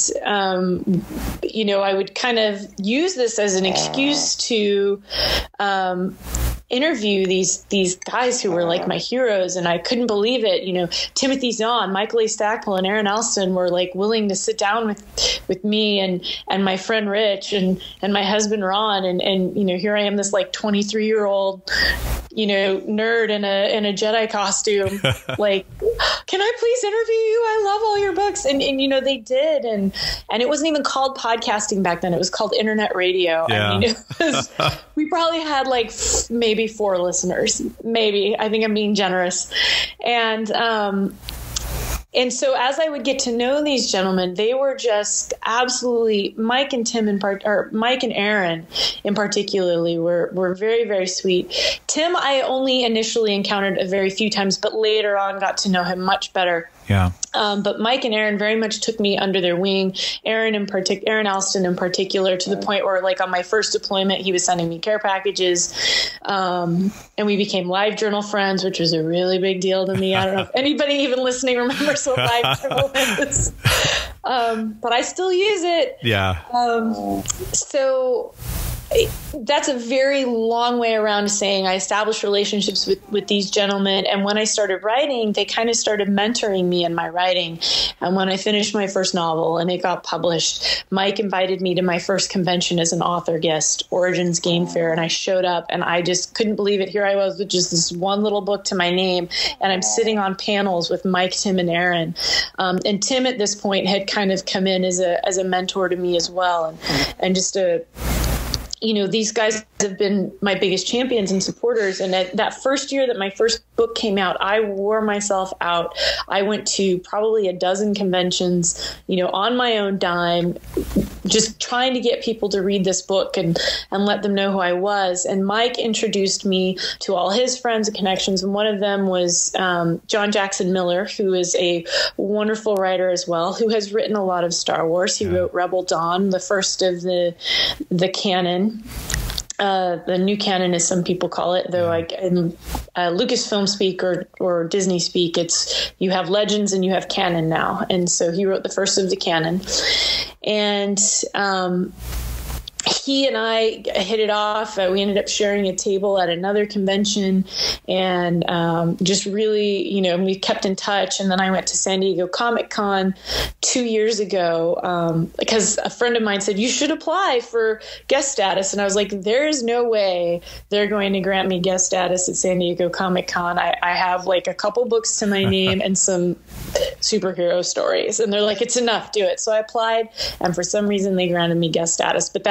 I would kind of use this as an excuse to interview these guys who were like my heroes, and I couldn't believe it. Timothy Zahn, Michael A. Stackpole, and Aaron Alston were like willing to sit down with me and my friend Rich and my husband Ron, and here I am, this like 23-year-old nerd in a Jedi costume. Like, can I please interview you? I love all your books. And they did. And it wasn't even called podcasting back then. It was called internet radio. Yeah. I mean, we probably had like maybe 4 listeners. Maybe. I think I'm being generous. And so as I would get to know these gentlemen, they were just absolutely, Mike and Aaron in particularly were very, very sweet. Tim, I only initially encountered a very few times, but later on got to know him much better. Yeah. But Mike and Aaron very much took me under their wing. Aaron Alston in particular, to the point where, like, on my first deployment, he was sending me care packages, and we became live journal friends, which was a really big deal to me. I don't know if anybody even listening remembers what live journal is, but I still use it. Yeah. So that's a very long way around to saying I established relationships with these gentlemen. And when I started writing, they kind of started mentoring me in my writing. And when I finished my first novel and it got published, Mike invited me to my first convention as an author guest, Origins Game Fair. And I showed up and I just couldn't believe it. Here I was with just this one little book to my name. And I'm sitting on panels with Mike, Tim, and Aaron. And Tim at this point had kind of come in as a mentor to me as well. And just these guys have been my biggest champions and supporters. And that first year that my first book came out, I wore myself out. I went to probably a dozen conventions, on my own dime, just trying to get people to read this book and let them know who I was. And Mike introduced me to all his friends and connections. And one of them was John Jackson Miller, who is a wonderful writer as well, who has written a lot of Star Wars. He wrote Rebel Dawn, the first of the canon. The new canon, as some people call it, though in Lucasfilm speak or Disney speak, it's you have legends and you have canon now. And so he wrote the first of the canon. And he and I hit it off. We ended up sharing a table at another convention and just really, we kept in touch. And then I went to San Diego Comic-Con 2 years ago because a friend of mine said, you should apply for guest status. And I was like, there is no way they're going to grant me guest status at San Diego Comic-Con. I have like a couple books to my name and some superhero stories. And they're like, it's enough, do it. So I applied. And for some reason, they granted me guest status. But that got me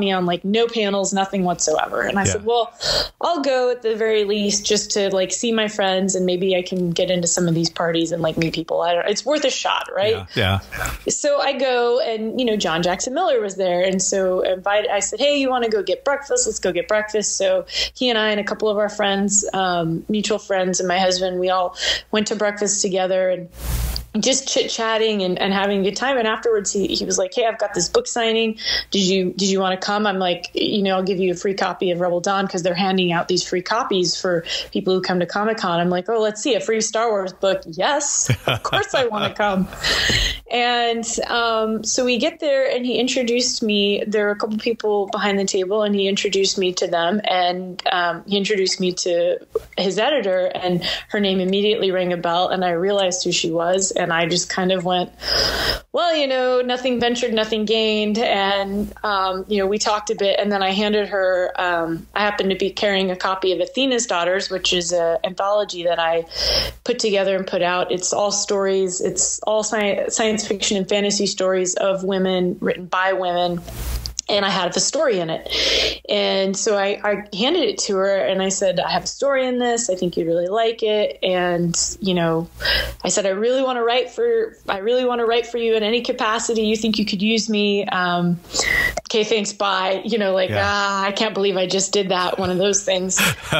me on like no panels, nothing whatsoever. And I said, well, I'll go at the very least just to like see my friends, and maybe I can get into some of these parties and like meet people. It's worth a shot, right? Yeah. So I go, and John Jackson Miller was there, and so I said, hey, you want to go get breakfast? Let's go get breakfast. So he and I and a couple of our friends, mutual friends, and my husband, we all went to breakfast together and just chit-chatting and having a good time. And afterwards he was like, hey, I've got this book signing. Did you want to come? I'm like, I'll give you a free copy of Rebel Dawn, because they're handing out these free copies for people who come to Comic-Con. I'm like, oh, let's see, a free Star Wars book. Yes, of course I want to come. And so we get there, and he introduced me. There were a couple people behind the table, and he introduced me to them, and he introduced me to his editor, and her name immediately rang a bell, and I realized who she was. And I just kind of went, well, nothing ventured, nothing gained. And, we talked a bit, and then I handed her, I happened to be carrying a copy of Athena's Daughters, which is an anthology that I put together and put out. It's all stories. It's all science fiction and fantasy stories of women written by women. And I had the story in it. And so I handed it to her, and I said, I have a story in this. I think you'd really like it. And, I said, I really want to write for you in any capacity. You think you could use me? Okay, thanks. Bye. I can't believe I just did that. One of those things.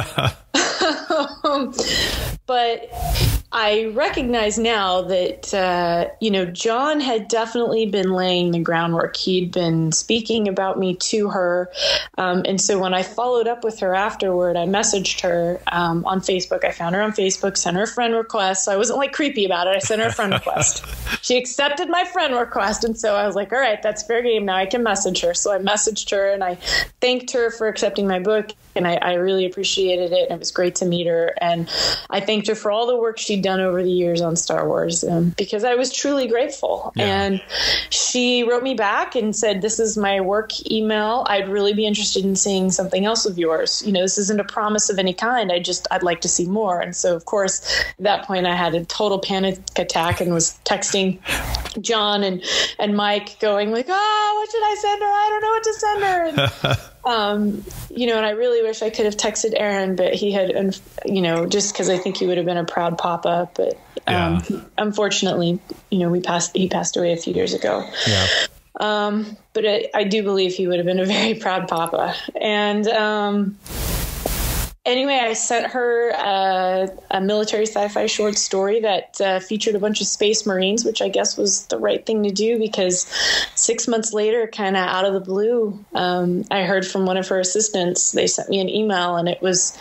But I recognize now that, John had definitely been laying the groundwork. He'd been speaking about me to her. And so when I followed up with her afterward, I messaged her on Facebook. I found her on Facebook, sent her a friend request. So I wasn't like creepy about it. I sent her a friend request. She accepted my friend request. And so I was like, all right, that's fair game. Now I can message her. So I messaged her, and I thanked her for accepting my book. And I really appreciated it. And it was great to meet her. And I thanked her for all the work she'd done over the years on Star Wars, because I was truly grateful. Yeah. And she wrote me back and said, this is my work email. I'd really be interested in seeing something else of yours. This isn't a promise of any kind. I'd like to see more. And so, of course, at that point I had a total panic attack and was texting John and Mike going like, what should I send her? I don't know what to send her. And, and I really wish I could have texted Aaron, but he had, just because I think he would have been a proud papa. But unfortunately, he passed away a few years ago. Yeah. But I do believe he would have been a very proud papa. And anyway, I sent her a military sci-fi short story that featured a bunch of space Marines, which I guess was the right thing to do, because 6 months later, kind of out of the blue, I heard from one of her assistants. They sent me an email, and it was,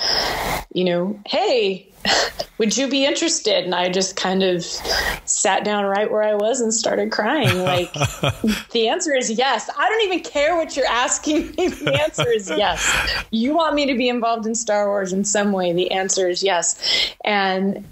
hey, would you be interested? And I just kind of sat down right where I was and started crying. Like, the answer is yes. I don't even care what you're asking me. The answer is yes. You want me to be involved in Star Wars in some way? The answer is yes. And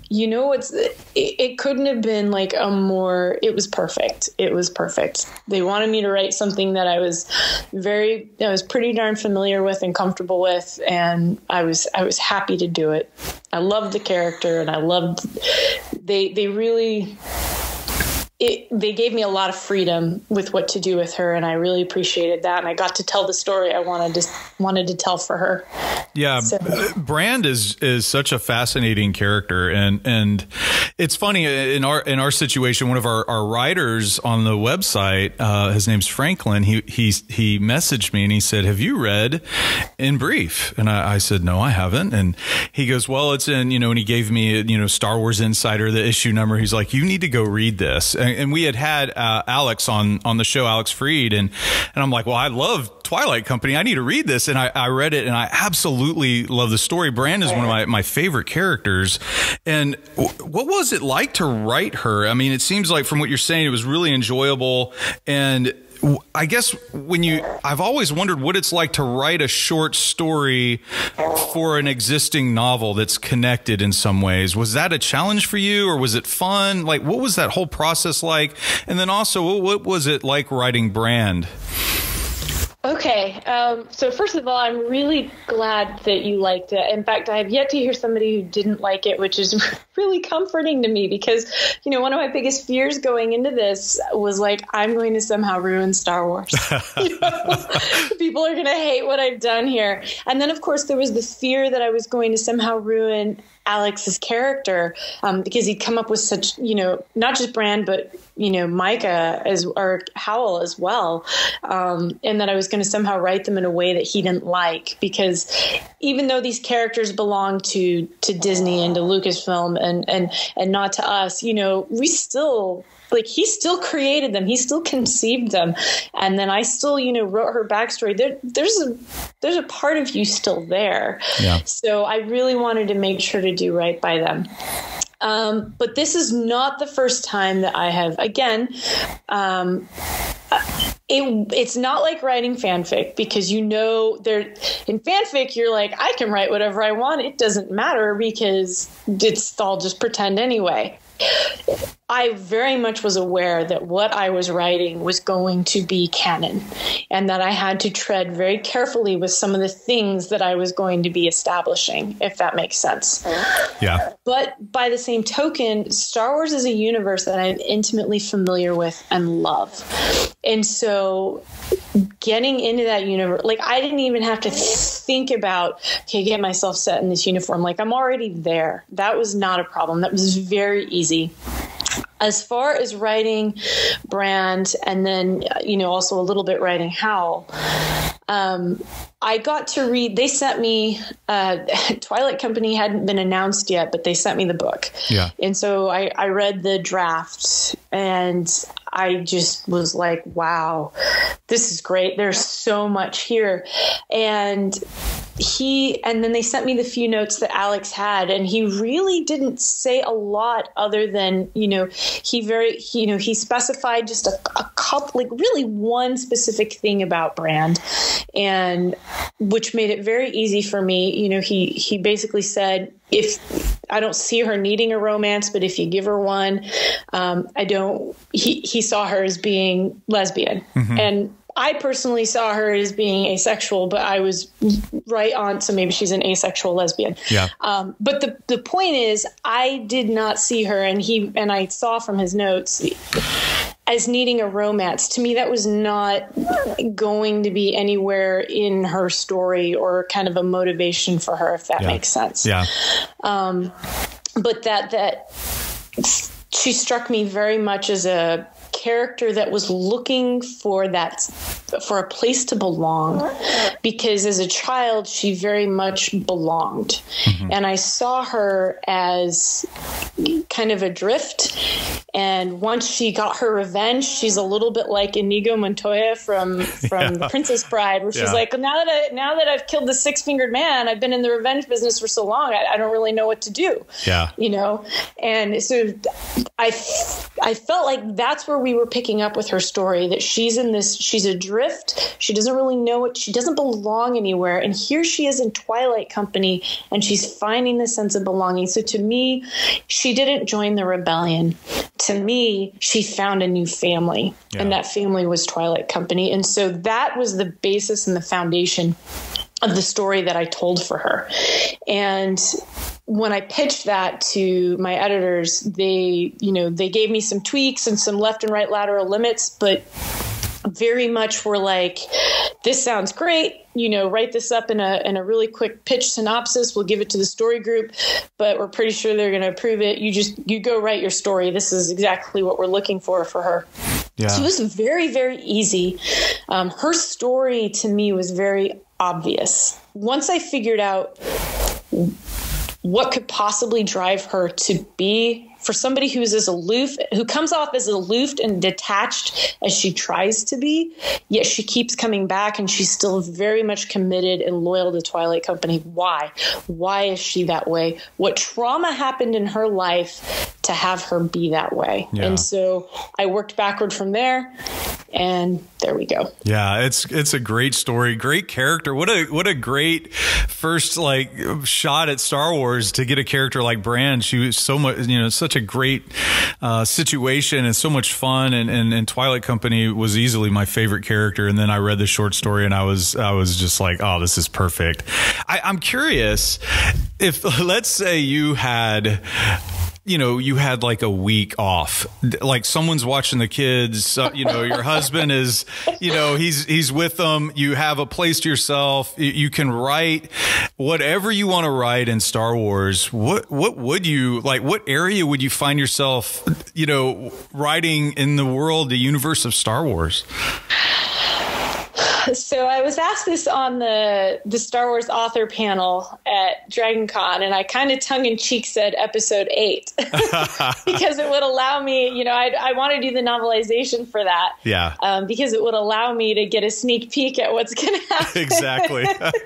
it couldn't have been like it was perfect. It was perfect. They wanted me to write something that I was pretty darn familiar with and comfortable with. And I was happy to do it. I loved the character, and I loved, they really, they gave me a lot of freedom with what to do with her, and I really appreciated that. And I got to tell the story I wanted to tell for her. Yeah, so. Brand is such a fascinating character, and it's funny in our situation. One of our writers on the website, his name's Franklin. He messaged me and he said, "Have you read In Brief?" And I said, "No, I haven't." And he goes, "Well, it's in and he gave me Star Wars Insider, the issue number. He's like, "You need to go read this." And we had Alex on the show, Alex Freed, and I'm like, "Well, I love Twilight Company. I need to read this." And I read it, and I absolutely love the story. Brand is one of my favorite characters. And what was it like to write her? I mean, it seems like from what you're saying, it was really enjoyable. And I guess I've always wondered what it's like to write a short story for an existing novel that's connected in some ways. Was that a challenge for you, or was it fun? Like, what was that whole process like? And then also, what was it like writing Brand? Okay. So first of all, I'm really glad that you liked it. In fact, I have yet to hear somebody who didn't like it, which is really comforting to me because, one of my biggest fears going into this was like, I'm going to somehow ruin Star Wars. People are going to hate what I've done here. And then, of course, there was the fear that I was going to somehow ruin Alex's character because he'd come up with such, not just Bran, but, Micah or Howell as well. And that I was going to somehow write them in a way that he didn't like, because even though these characters belong to Disney and to Lucasfilm and not to us, we still, he still created them. He still conceived them. And then I still, wrote her backstory. There's a part of you still there. Yeah. So I really wanted to make sure to do right by them. But this is not the first time that I have, again, it's not like writing fanfic, because in fanfic you're like, I can write whatever I want. It doesn't matter because it's all just pretend anyway. I very much was aware that what I was writing was going to be canon, and that I had to tread very carefully with some of the things that I was going to be establishing, if that makes sense. Yeah. But by the same token, Star Wars is a universe that I'm intimately familiar with and love. And so getting into that universe, I didn't even have to think about, get myself set in this uniform. I'm already there. That was not a problem. That was very easy. As far as writing Brand and then, also a little bit writing Howl, I got to read, they sent me, Twilight Company hadn't been announced yet, but they sent me the book. Yeah. And so I read the draft and I just was like, wow, this is great. There's so much here. And then they sent me the few notes that Alex had, and he really didn't say a lot other than, he specified just a couple, really one specific thing about Brand, and which made it very easy for me. He basically said, if I don't see her needing a romance, but if you give her one, he saw her as being lesbian. Mm-hmm. And I personally saw her as being asexual, but I was right on. So maybe she's an asexual lesbian. Yeah. But the point is, I did not see her, and I saw from his notes, as needing a romance. To me, that was not going to be anywhere in her story or kind of a motivation for her, if that makes sense. Yeah. But that she struck me very much as a character that was looking for a place to belong, because as a child she very much belonged. Mm-hmm. And I saw her as kind of adrift, and once she got her revenge, she's a little bit like Inigo Montoya from The Princess Bride, where she's like, now that I've killed the six-fingered man, I've been in the revenge business for so long, I don't really know what to do. Yeah. And so I felt like that's where we were picking up with her story, that she's adrift. She doesn't really know she doesn't belong anywhere. And here she is in Twilight Company, and she's finding the sense of belonging. So to me, she didn't join the rebellion. To me, she found a new family, and that family was Twilight Company. And so that was the basis and the foundation of the story that I told for her. And when I pitched that to my editors, they gave me some tweaks and some left and right lateral limits, but very much were like, this sounds great. Write this up in a really quick pitch synopsis. We'll give it to the story group, but we're pretty sure they're going to approve it. You go write your story. This is exactly what we're looking for her. Yeah. So it was very, very easy. Her story to me was very obvious. Once I figured out what could possibly drive her to be, for somebody who comes off as aloof and detached as she tries to be, yet she keeps coming back, and she's still very much committed and loyal to Twilight Company. Why? Why is she that way? What trauma happened in her life to have her be that way? Yeah. And so I worked backward from there. And there we go. Yeah, it's a great story, great character. What a great first like shot at Star Wars to get a character like Bran. She was so much, such a great situation and so much fun. And Twilight Company was easily my favorite character. And then I read the short story and I was just like, oh, this is perfect. I'm curious if, let's say you had like a week off, like someone's watching the kids, your husband is, he's with them. You have a place to yourself. You can write whatever you want to write in Star Wars. What would you like? What area would you find yourself, writing in the world, the universe of Star Wars? So I was asked this on the Star Wars author panel at Dragon Con, and I kind of tongue-in-cheek said episode 8 because it would allow me, I want to do the novelization for that. Yeah. Because it would allow me to get a sneak peek at what's going to happen. Exactly.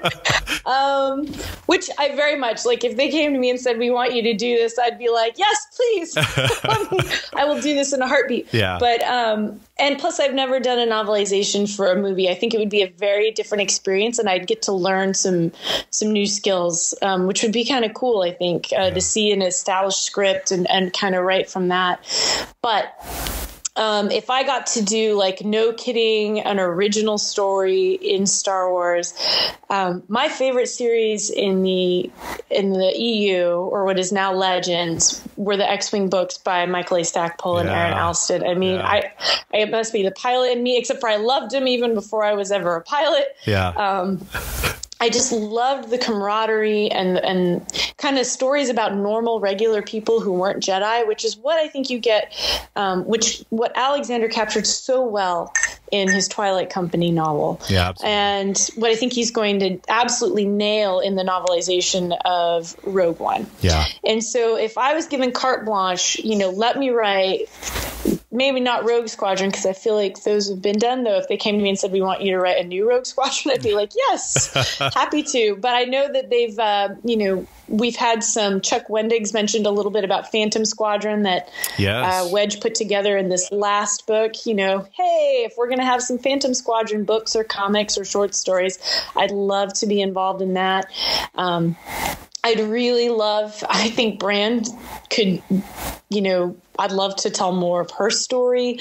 Which I very much, like, if they came to me and said, we want you to do this, I'd be like, yes, please. I will do this in a heartbeat. Yeah. But, and plus I've never done a novelization for a movie. I think it would be a very different experience, and I'd get to learn some new skills, which would be kind of cool, I think, to see an established script and kind of write from that. But if I got to do, like, no kidding, an original story in Star Wars, my favorite series in the EU, or what is now Legends, were the X-Wing books by Michael A. Stackpole and Aaron Alston. I mean, it must be the pilot in me, except for I loved him even before I was ever a pilot. Yeah. I just loved the camaraderie and kind of stories about normal, regular people who weren't Jedi, which is what I think you get, what Alexander captured so well in his Twilight Company novel. Yeah, absolutely. And what I think he's going to absolutely nail in the novelization of Rogue One. Yeah. And so if I was given carte blanche, let me write, maybe not Rogue Squadron, because I feel like those have been done, though. If they came to me and said, we want you to write a new Rogue Squadron, I'd be like, yes, happy to. But I know that they've, we've had some, Chuck Wendig's mentioned a little bit about Phantom Squadron that Wedge put together in this last book. Hey, if we're going to have some Phantom Squadron books or comics or short stories, I'd love to be involved in that. I'd really love, I think Brand could, I'd love to tell more of her story.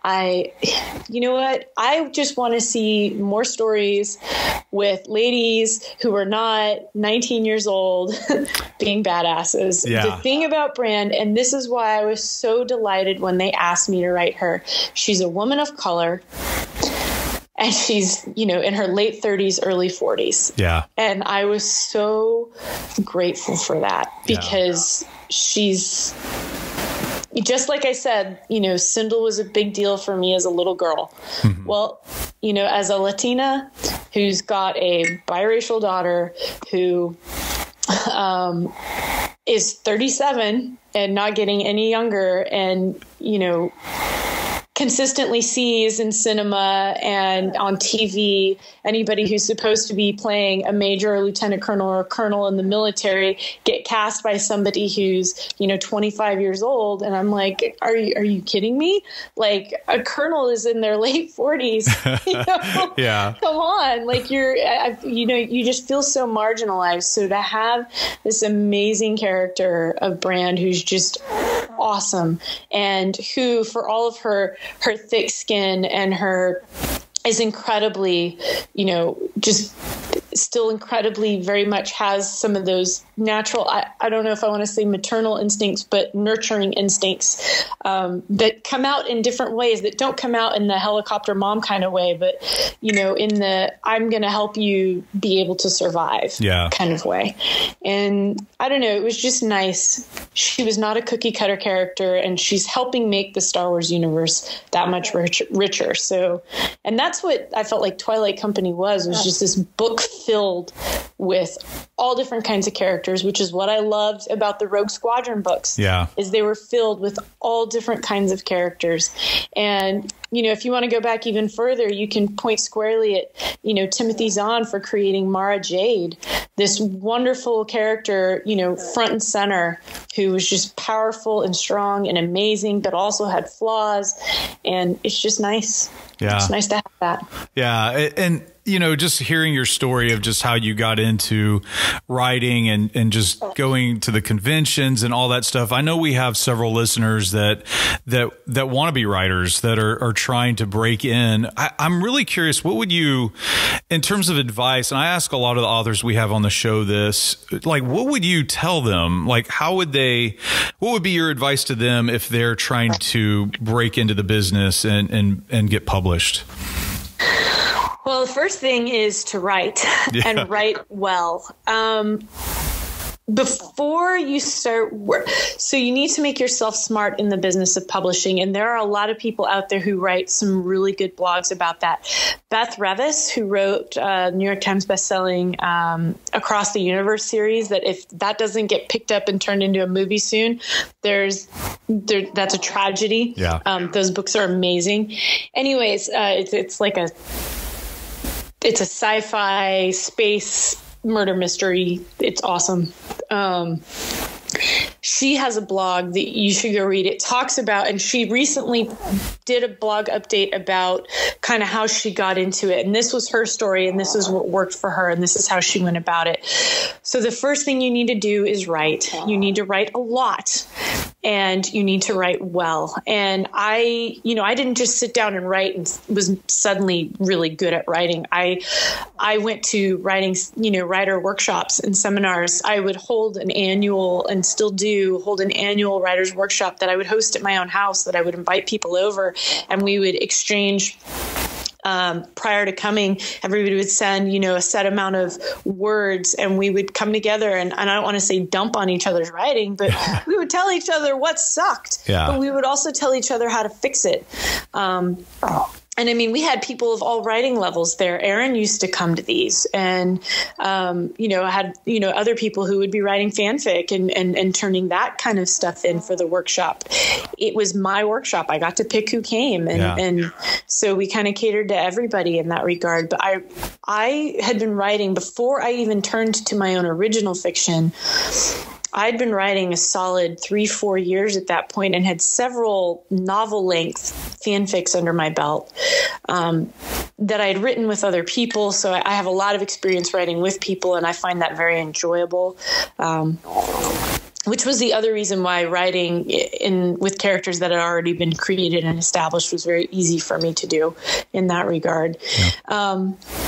You know what? I just want to see more stories with ladies who are not 19 years old being badasses. Yeah. The thing about Brand, and this is why I was so delighted when they asked me to write her, she's a woman of color. And she's, in her late 30s, early 40s. Yeah. And I was so grateful for that because she's, just like I said, Sindel was a big deal for me as a little girl. Mm-hmm. Well, as a Latina who's got a biracial daughter who is 37 and not getting any younger and, consistently sees in cinema and on TV anybody who's supposed to be playing a major or lieutenant colonel or a colonel in the military get cast by somebody who's 25 years old, and I'm like, are you kidding me? Like, a colonel is in their late 40s. Yeah, come on, like you just feel so marginalized. So to have this amazing character of Brand who's just awesome, and who, for all of her thick skin and her, is incredibly, just still incredibly very much has some of those natural, I don't know if I want to say maternal instincts, but nurturing instincts that come out in different ways, that don't come out in the helicopter mom kind of way, but, in the I'm going to help you be able to survive kind of way. And I don't know, it was just nice. She was not a cookie cutter character, and she's helping make the Star Wars universe that much richer. So, and that's what I felt like Twilight Company was just this book filled with all different kinds of characters, which is what I loved about the Rogue Squadron books. Yeah. Is they were filled with all different kinds of characters. And, if you want to go back even further, you can point squarely at, Timothy Zahn for creating Mara Jade, this wonderful character, front and center, who was just powerful and strong and amazing, but also had flaws. And it's just nice. Yeah. It's nice to have that. Yeah. And, just hearing your story of just how you got into writing and just going to the conventions and all that stuff. I know we have several listeners that want to be writers, that are trying to break in. I'm really curious, what would you, in terms of advice, and I ask a lot of the authors we have on the show this, like, what would you tell them? Like, what would be your advice to them if they're trying to break into the business and get published? Well, the first thing is to write and write well. Before you start work, so you need to make yourself smart in the business of publishing. And there are a lot of people out there who write some really good blogs about that. Beth Revis, who wrote New York Times bestselling Across the Universe series, that if that doesn't get picked up and turned into a movie soon, that's a tragedy. Yeah. Those books are amazing. Anyways, it's a sci-fi space murder mystery. It's awesome. She has a blog that you should go read. It talks about, and she recently did a blog update about kind of how she got into it. And this was her story, and this is what worked for her, and this is how she went about it. So the first thing you need to do is write. You need to write a lot, and you need to write well. And I didn't just sit down and write and was suddenly really good at writing. I went to writing, writer workshops and seminars. I would hold an annual writers workshop that I would host at my own house, that I would invite people over, and we would exchange. Prior to coming, everybody would send, a set amount of words, and we would come together and I don't want to say dump on each other's writing, but we would tell each other what sucked, but we would also tell each other how to fix it. And I mean, we had people of all writing levels there. Aaron used to come to these, and, I had, other people who would be writing fanfic and turning that kind of stuff in for the workshop. It was my workshop. I got to pick who came. And so we kind of catered to everybody in that regard. But I had been writing before I even turned to my own original fiction. I'd been writing a solid 3-4 years at that point and had several novel-length fanfics under my belt that I had written with other people. So I have a lot of experience writing with people, and I find that very enjoyable. Which was the other reason why writing with characters that had already been created and established was very easy for me to do in that regard. Yeah.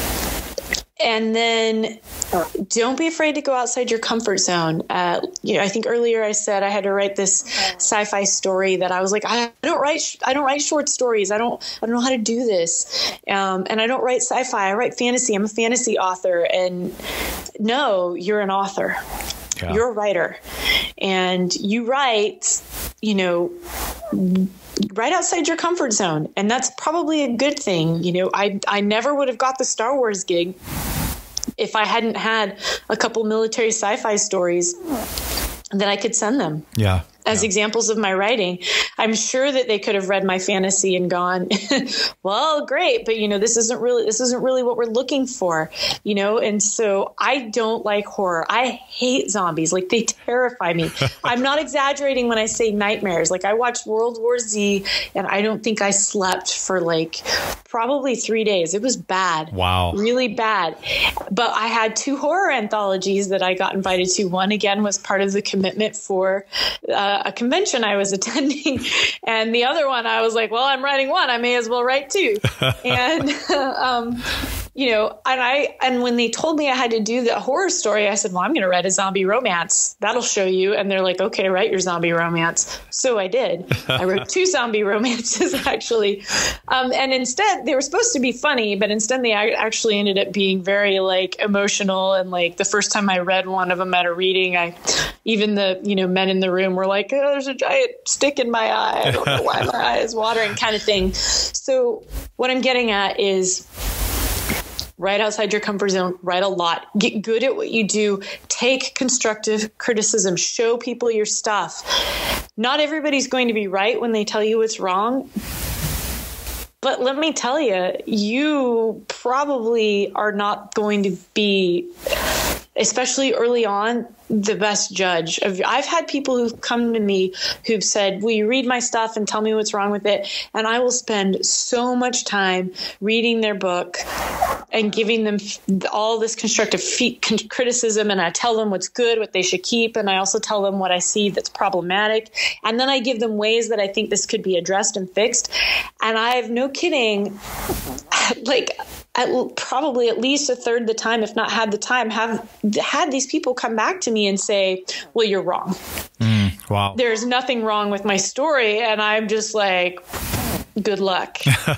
And then don't be afraid to go outside your comfort zone. I think earlier I said I had to write this sci-fi story that I was like, I don't write short stories. I don't know how to do this. And I don't write sci-fi. I write fantasy. I'm a fantasy author. And no, you're an author. Yeah. You're a writer. And you write, right outside your comfort zone. And that's probably a good thing. I never would have got the Star Wars gig if I hadn't had a couple military sci-fi stories that I could send them. Yeah. As examples of my writing. I'm sure that they could have read my fantasy and gone, well, great, but this isn't really what we're looking for, and so I don't like horror. I hate zombies. Like, they terrify me. I'm not exaggerating when I say nightmares. Like, I watched World War Z and I don't think I slept for probably 3 days. It was bad. Wow. Really bad. But I had 2 horror anthologies that I got invited to. One, again, was part of the commitment for a convention I was attending, and the other one I was like, well, I'm writing one, I may as well write 2. And and when they told me I had to do the horror story, I said, well, I'm going to write a zombie romance. That'll show you. And they're like, okay, write your zombie romance. So I did. I wrote 2 zombie romances, actually. And instead, they were supposed to be funny, but instead they actually ended up being very emotional. And the first time I read one of them at a reading, even the men in the room were like, oh, there's a giant stick in my eye. I don't know why my eye is watering, kind of thing. So what I'm getting at is, write outside your comfort zone, write a lot, get good at what you do, take constructive criticism, show people your stuff. Not everybody's going to be right when they tell you it's wrong. But let me tell you, you probably are not going to be especially early on, the best judge of. I've had people who've come to me who've said, will you read my stuff and tell me what's wrong with it? And I will spend so much time reading their book and giving them all this constructive criticism. And I tell them what's good, what they should keep. And I also tell them what I see that's problematic. And then I give them ways that I think this could be addressed and fixed. And I've, no kidding, like, probably at least a third the time, if not had the time, have had these people come back to me and say, well, you're wrong. Wow. There's nothing wrong with my story. And I'm just like, good luck,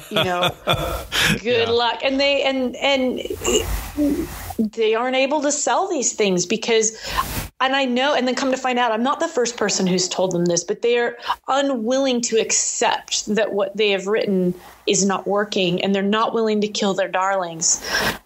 good luck. And they aren't able to sell these things because, and I know, and then come to find out, I'm not the first person who's told them this, but they are unwilling to accept that what they have written is not working, and they're not willing to kill their darlings.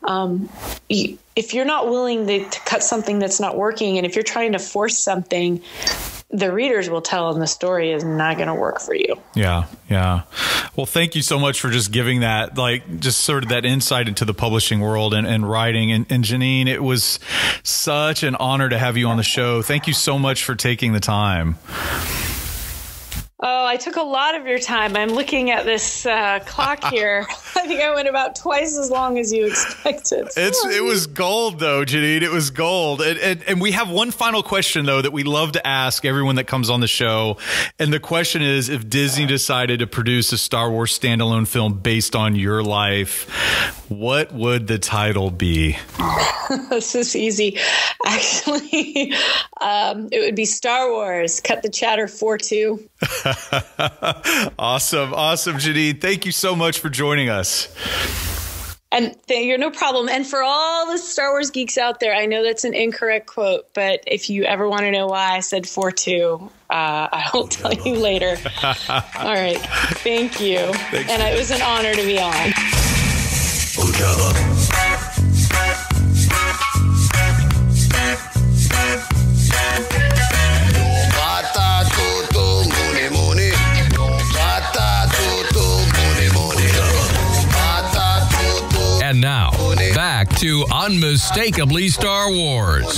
If you're not willing to cut something that's not working, and if you're trying to force something, the readers will tell them the story is not going to work for you. Yeah. Well, thank you so much for just giving that, like, just sort of that insight into the publishing world and writing. And Janine, it was such an honor to have you on the show. Thank you so much for taking the time. Oh, I took a lot of your time. I'm looking at this clock here. I think I went about twice as long as you expected. It was gold, though, Janine. It was gold. And we have one final question, though, that we love to ask everyone that comes on the show. And the question is, if Disney decided to produce a Star Wars standalone film based on your life, what would the title be? This is easy. Actually, it would be Star Wars. Cut the chatter 4-2. Awesome, Janine. Thank you so much for joining us. And you're no problem. And for all the Star Wars geeks out there, I know that's an incorrect quote, but if you ever want to know why I said 4-2, I will tell you later. All right. Thank you. Thanks. And it was an honor to be on. And now, back to Unmistakably Star Wars.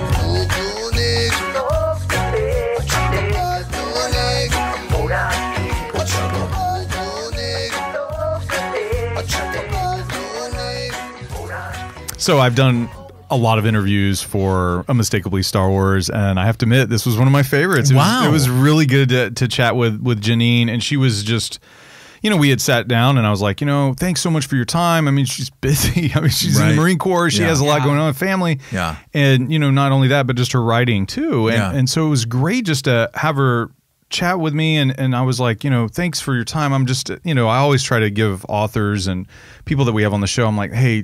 So I've done a lot of interviews for Unmistakably Star Wars, and I have to admit, this was one of my favorites. It was really good to chat with Janine, and she was just... we had sat down and I was like, thanks so much for your time. I mean, she's busy. I mean, she's in the Marine Corps. She has a lot going on with family. Yeah. And, not only that, but just her writing too. And so it was great just to have her chat with me. And I was like, thanks for your time. I'm just, I always try to give authors and people that we have on the show, I'm like, hey,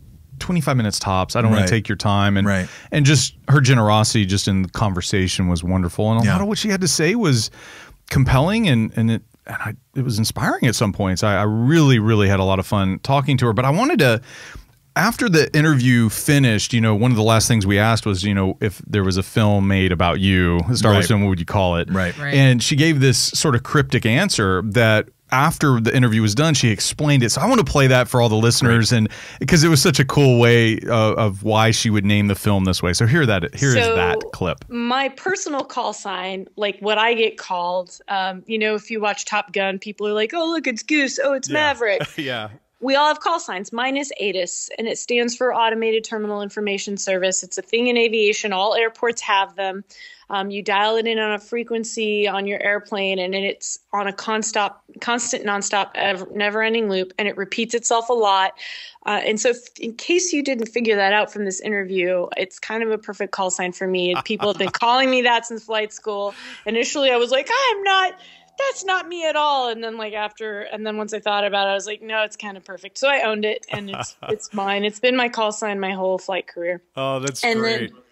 25 minutes tops. I don't want to take your time. And just her generosity just in the conversation was wonderful. And a lot of what she had to say was compelling and it was inspiring at some points. I really, really had a lot of fun talking to her. But I wanted to, after the interview finished, one of the last things we asked was, if there was a film made about you, a Star Wars film, what would you call it? Right. And she gave this sort of cryptic answer that after the interview was done, she explained it. So I want to play that for all the listeners, and because it was such a cool way of why she would name the film this way. So here's that clip. My personal call sign, like what I get called, if you watch Top Gun, people are like, oh, look, it's Goose. Oh, it's Maverick. Yeah. We all have call signs. Mine is ATIS, and it stands for Automated Terminal Information Service. It's a thing in aviation. All airports have them. You dial it in on a frequency on your airplane, and it's on a constant, nonstop, never-ending loop, and it repeats itself a lot. And so in case you didn't figure that out from this interview, it's kind of a perfect call sign for me. People have been calling me that since flight school. Initially, I was like, that's not me at all. And then once I thought about it, I was like, no, it's kind of perfect. So I owned it, and it's mine. It's been my call sign my whole flight career. Oh, that's great.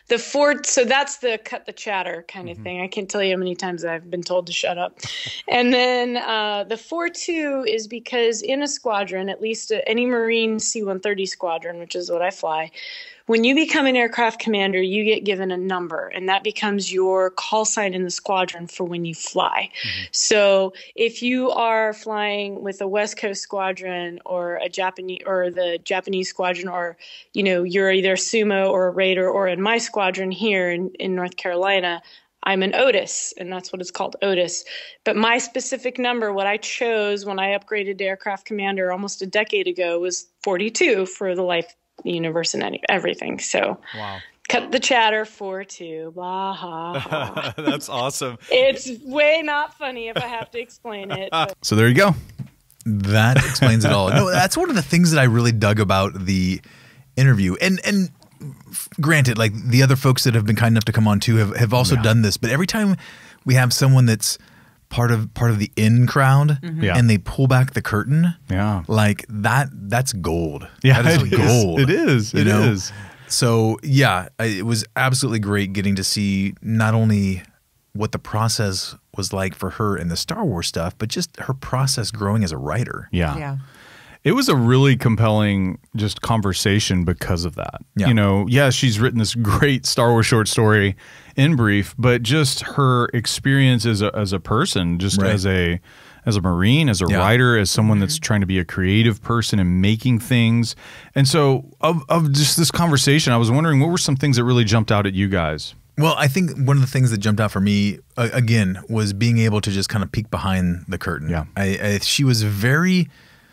So that's the cut the chatter kind of thing. I can't tell you how many times I've been told to shut up. And then the 4-2 is because in a squadron, at least any Marine C-130 squadron, which is what I fly, when you become an aircraft commander, you get given a number, and that becomes your call sign in the squadron for when you fly. So if you are flying with a West Coast squadron or a Japanese or the Japanese squadron, or you're either Sumo or a Raider, or in my squadron here in North Carolina, I'm an Otis, and that's what it's called, Otis. But my specific number, what I chose when I upgraded to aircraft commander almost a decade ago, was 42 for the life, the universe, and everything. So wow. Cut the chatter, 4-2. Bah, ha, ha. That's awesome. It's way not funny if I have to explain it. So there you go. That explains it all. No, that's one of the things that I really dug about the interview. And granted, like the other folks that have been kind enough to come on too have also done this. But every time we have someone that's part of the in crowd and they pull back the curtain, like that's gold. Yeah, that is gold. It is. It is. So yeah, it was absolutely great getting to see not only what the process was like for her in the Star Wars stuff, but just her process growing as a writer. Yeah. It was a really compelling just conversation because of that. Yeah. She's written this great Star Wars short story in brief, but just her experience as a person, just as a Marine, as a writer, as someone that's trying to be a creative person and making things. And so of just this conversation, I was wondering, what were some things that really jumped out at you guys? Well, I think one of the things that jumped out for me, again, was being able to just kind of peek behind the curtain. Yeah. She was very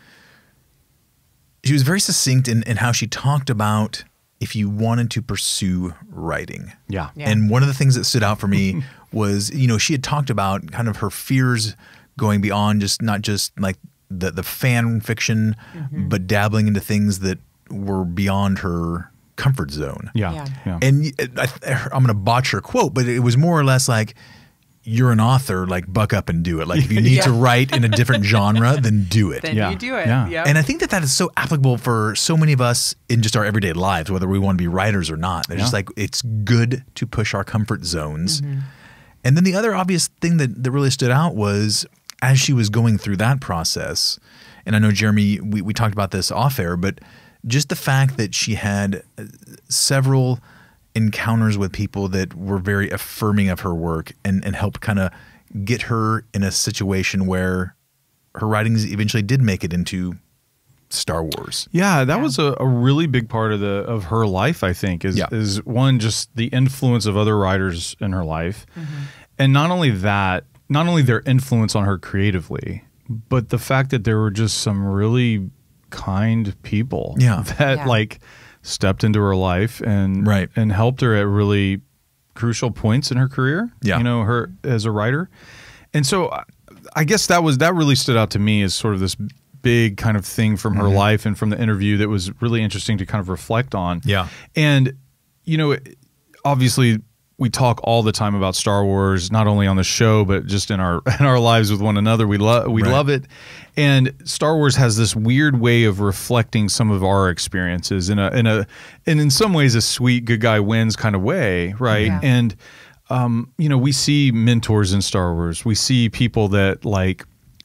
succinct in how she talked about if you wanted to pursue writing. Yeah. And one of the things that stood out for me was, she had talked about kind of her fears going beyond not just like the fan fiction, but dabbling into things that were beyond her comfort zone. Yeah. And I'm going to botch her quote, but it was more or less like, you're an author, like buck up and do it. Like if you need to write in a different genre, then do it. Then you do it. Yeah. And I think that is so applicable for so many of us in just our everyday lives, whether we want to be writers or not. They're just like, it's good to push our comfort zones. And then the other obvious thing that really stood out was as she was going through that process, and I know, Jeremy, we talked about this off air, but just the fact that she had several encounters with people that were very affirming of her work and helped kind of get her in a situation where her writings eventually did make it into Star Wars. Yeah, that was a really big part of her life, I think, is one, just the influence of other writers in her life. And not only that, not only their influence on her creatively, but the fact that there were just some really kind people that like stepped into her life and helped her at really crucial points in her career. Her as a writer. And so I guess that really stood out to me as sort of this big kind of thing from her life and from the interview that was really interesting to kind of reflect on. Yeah. And obviously we talk all the time about Star Wars, not only on the show, but just in our lives with one another. We love it. And Star Wars has this weird way of reflecting some of our experiences and in some ways a sweet good guy wins kind of way, right? Yeah. And we see mentors in Star Wars. We see people that like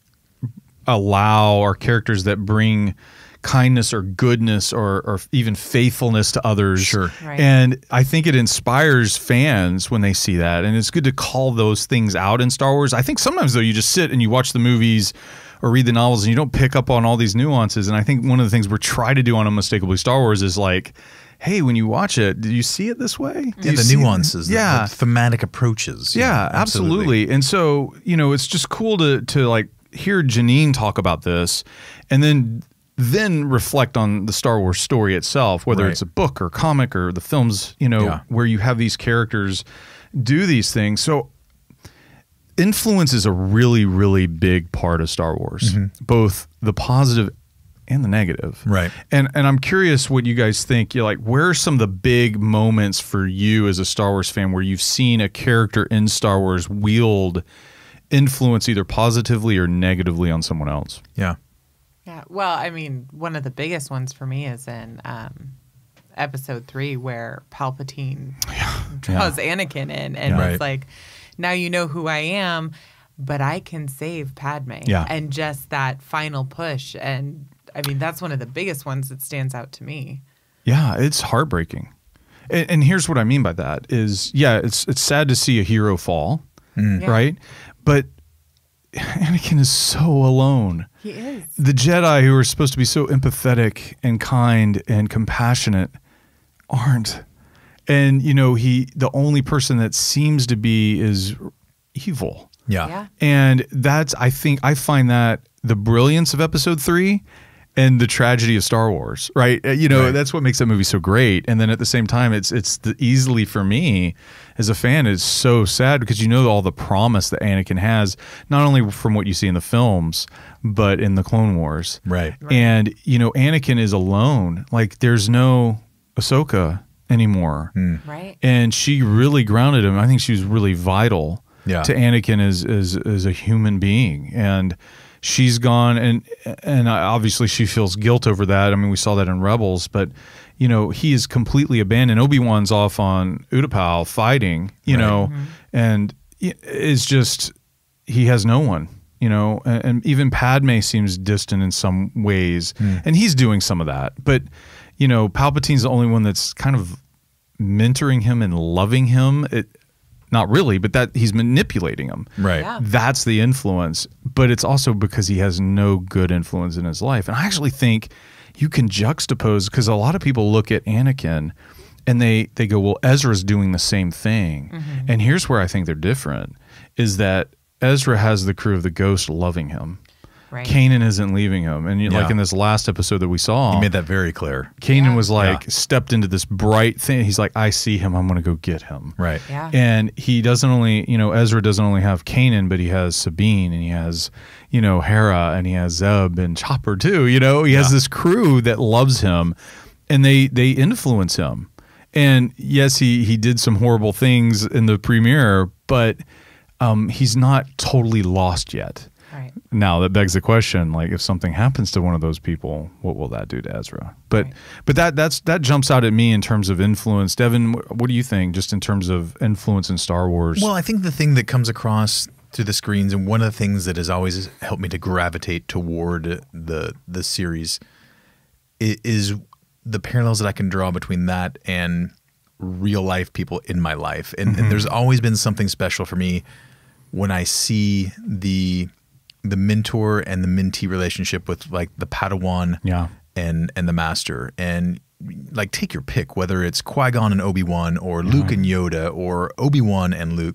allow our characters that bring kindness or goodness or even faithfulness to others. Sure. Right. And I think it inspires fans when they see that. And it's good to call those things out in Star Wars. I think sometimes, though, you just sit and you watch the movies or read the novels and you don't pick up on all these nuances. And I think one of the things we're trying to do on Unmistakably Star Wars is like, hey, when you watch it, do you see it this way? Yeah, the nuances, the thematic approaches. Yeah, absolutely. And so, it's just cool to like hear Janine talk about this and then reflect on the Star Wars story itself, whether it's a book or comic or the films, where you have these characters do these things. So influence is a really, really big part of Star Wars, both the positive and the negative. Right. And I'm curious what you guys think. You're like, where are some of the big moments for you as a Star Wars fan where you've seen a character in Star Wars wield influence either positively or negatively on someone else? Yeah. Yeah, well, I mean, one of the biggest ones for me is in episode 3 where Palpatine draws Anakin in, and it's like, now you know who I am, but I can save Padme. Yeah. And just that final push. And I mean, that's one of the biggest ones that stands out to me. Yeah, it's heartbreaking. And here's what I mean by that is, it's sad to see a hero fall, right? But Anakin is so alone. He is. The Jedi, who are supposed to be so empathetic and kind and compassionate, aren't. And, you know, the only person that seems to be is evil. Yeah. And I find that the brilliance of episode 3 and the tragedy of Star Wars, right? You know, that's what makes that movie so great. And then at the same time, it's easily, for me as a fan, it's so sad because you know all the promise that Anakin has, not only from what you see in the films, but in the Clone Wars. Right. And, you know, Anakin is alone. Like, there's no Ahsoka anymore. Right. And she really grounded him. I think she was really vital to Anakin as a human being. And she's gone, and obviously she feels guilt over that. I mean, we saw that in Rebels, but you know, he is completely abandoned. Obi-Wan's off on Utapau fighting, you know, and it's just, he has no one, you know, and even Padme seems distant in some ways, and he's doing some of that. But, you know, Palpatine's the only one that's kind of mentoring him and loving him. Not really, but that he's manipulating him. Right. Yeah. That's the influence. But it's also because he has no good influence in his life. And I actually think you can juxtapose, because a lot of people look at Anakin and they go, well, Ezra's doing the same thing. And here's where I think they're different, is that Ezra has the crew of the Ghost loving him. Right. Kanan isn't leaving him. And like in this last episode that we saw, he made that very clear. Kanan was like, stepped into this bright thing. He's like, I see him. I'm going to go get him. Right. Yeah. And he doesn't only, you know, Ezra doesn't only have Kanan, but he has Sabine, and he has, you know, Hera, and he has Zeb and Chopper too. You know, he has this crew that loves him, and they influence him. And yes, he did some horrible things in the premiere, but he's not totally lost yet. Right. Now that begs the question, like, if something happens to one of those people, what will that do to Ezra? But that jumps out at me in terms of influence. Devin, what do you think, just in terms of influence in Star Wars? Well, I think the thing that comes across through the screens, and one of the things that has always helped me to gravitate toward the series, is the parallels that I can draw between that and real life people in my life. And there's always been something special for me when I see the mentor and the mentee relationship with, like, the Padawan and the Master. And, like, take your pick, whether it's Qui-Gon and Obi-Wan, or Luke and Yoda, or Obi-Wan and Luke.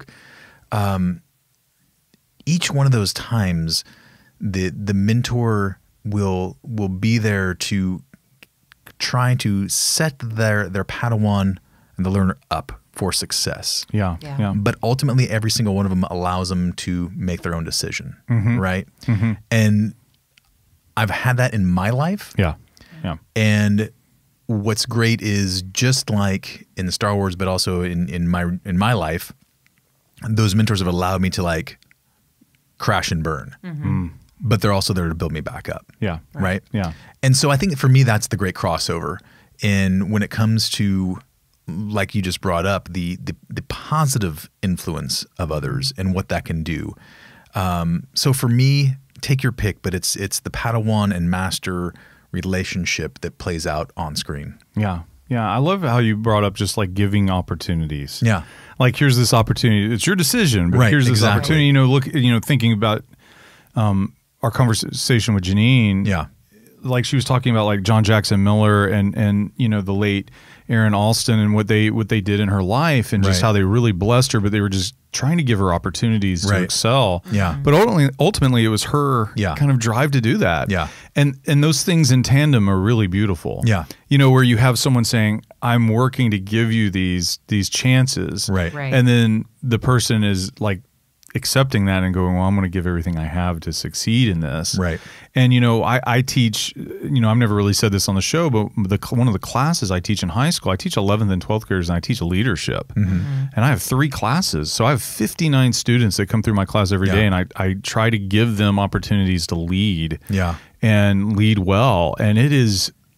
Each one of those times, the mentor will be there to try to set their Padawan and the learner up for success. Yeah. But ultimately, every single one of them allows them to make their own decision, right? And I've had that in my life. Yeah. And what's great is, just like in Star Wars, but also in my life, those mentors have allowed me to, like, crash and burn. But they're also there to build me back up. Yeah. Right? Yeah. And so I think for me, that's the great crossover. And when it comes to, like you just brought up, the positive influence of others and what that can do. So for me, take your pick, but it's the Padawan and Master relationship that plays out on screen. Yeah. I love how you brought up just, like, giving opportunities. Yeah. Like, here's this opportunity. It's your decision, but here's this opportunity. You know, thinking about our conversation with Janine. Yeah. Like, she was talking about, like, John Jackson Miller and you know, the late Aaron Alston, and what they did in her life, and just how they really blessed her, but they were just trying to give her opportunities to excel. Yeah. But ultimately it was her kind of drive to do that. Yeah. And those things in tandem are really beautiful. Yeah. You know, where you have someone saying, I'm working to give you these chances. Right. And then the person is, like, accepting that and going, well, I'm going to give everything I have to succeed in this. Right. And, you know, I teach, you know, I've never really said this on the show, but one of the classes I teach in high school, I teach 11th and 12th graders, and I teach leadership. And I have 3 classes. So I have 59 students that come through my class every day, and I try to give them opportunities to lead and lead well. And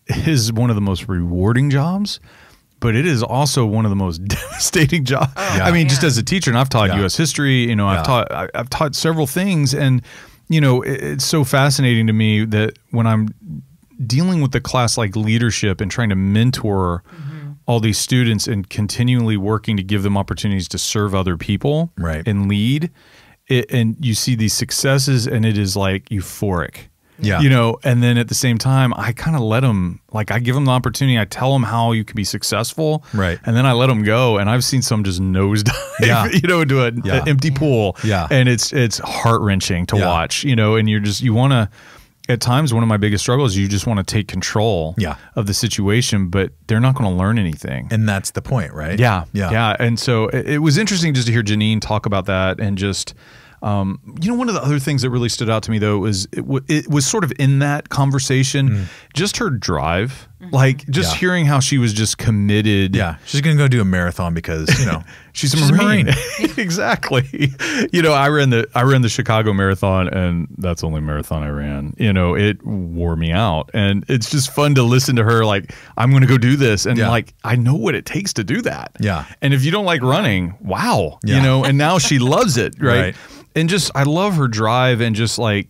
is one of the most rewarding jobs, but it is also one of the most devastating jobs. I mean, just as a teacher, and I've taught U.S. history, you know, I've taught several things, and you know, it's so fascinating to me that when I'm dealing with the class like leadership and trying to mentor all these students and continually working to give them opportunities to serve other people and lead, and you see these successes, and it is like euphoric. Yeah. You know, and then at the same time, I kind of let them, like, I give them the opportunity. I tell them how you can be successful. Right. And then I let them go. And I've seen some just nosedive, you know, into an empty pool. Yeah. And it's heart wrenching to watch, you know, and you want to, at times, one of my biggest struggles is you just want to take control of the situation, but they're not going to learn anything. And that's the point, right? Yeah. Yeah. And so it was interesting just to hear Janine talk about that, and just, you know, one of the other things that really stood out to me, though, was it was sort of in that conversation, just her drive, like just hearing how she was just committed. Yeah, she's going to go do a marathon because, you know, she's a Marine. Exactly. You know, I ran the Chicago Marathon, and that's the only marathon I ran. You know, it wore me out, and it's just fun to listen to her. Like, I'm going to go do this, and like, I know what it takes to do that. Yeah. And if you don't like running, wow, you know. And now she loves it, right? And just, I love her drive, and just like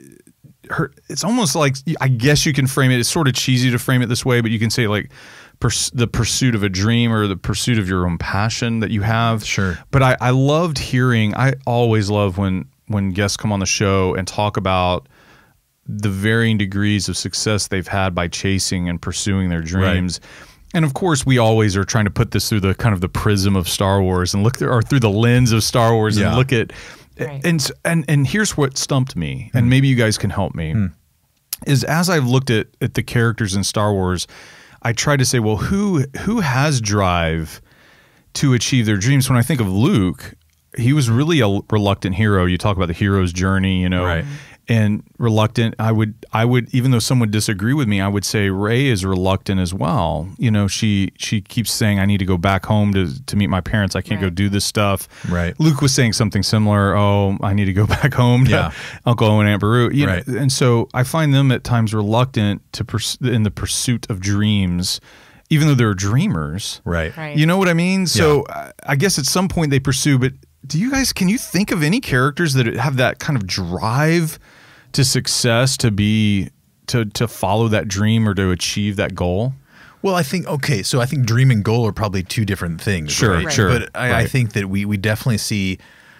her, it's almost like, I guess you can frame it, it's sort of cheesy to frame it this way, but you can say like the pursuit of a dream, or the pursuit of your own passion that you have. Sure. But I loved hearing, I always love when guests come on the show and talk about the varying degrees of success they've had by chasing and pursuing their dreams. Right. And of course, we always are trying to put this through the kind of the prism of Star Wars, and look through the lens of Star Wars, and look at. Right. And here's what stumped me, and maybe you guys can help me, is as I've looked at the characters in Star Wars, I try to say, well, who has drive to achieve their dreams? When I think of Luke, he was really a reluctant hero. You talk about the hero's journey, you know, and reluctant. I would, even though someone would disagree with me, I would say Rey is reluctant as well. You know, she keeps saying, I need to go back home to meet my parents. I can't go do this stuff. Right. Luke was saying something similar. Oh, I need to go back home to Uncle Owen and Aunt Beru. You know, and so I find them at times reluctant in the pursuit of dreams, even though they're dreamers. Right. You know what I mean? So I guess at some point they pursue, but can you think of any characters that have that kind of drive to success, to follow that dream or to achieve that goal? Well, I think, okay, so I think dream and goal are probably two different things. Sure, right? Sure. But I think that we definitely see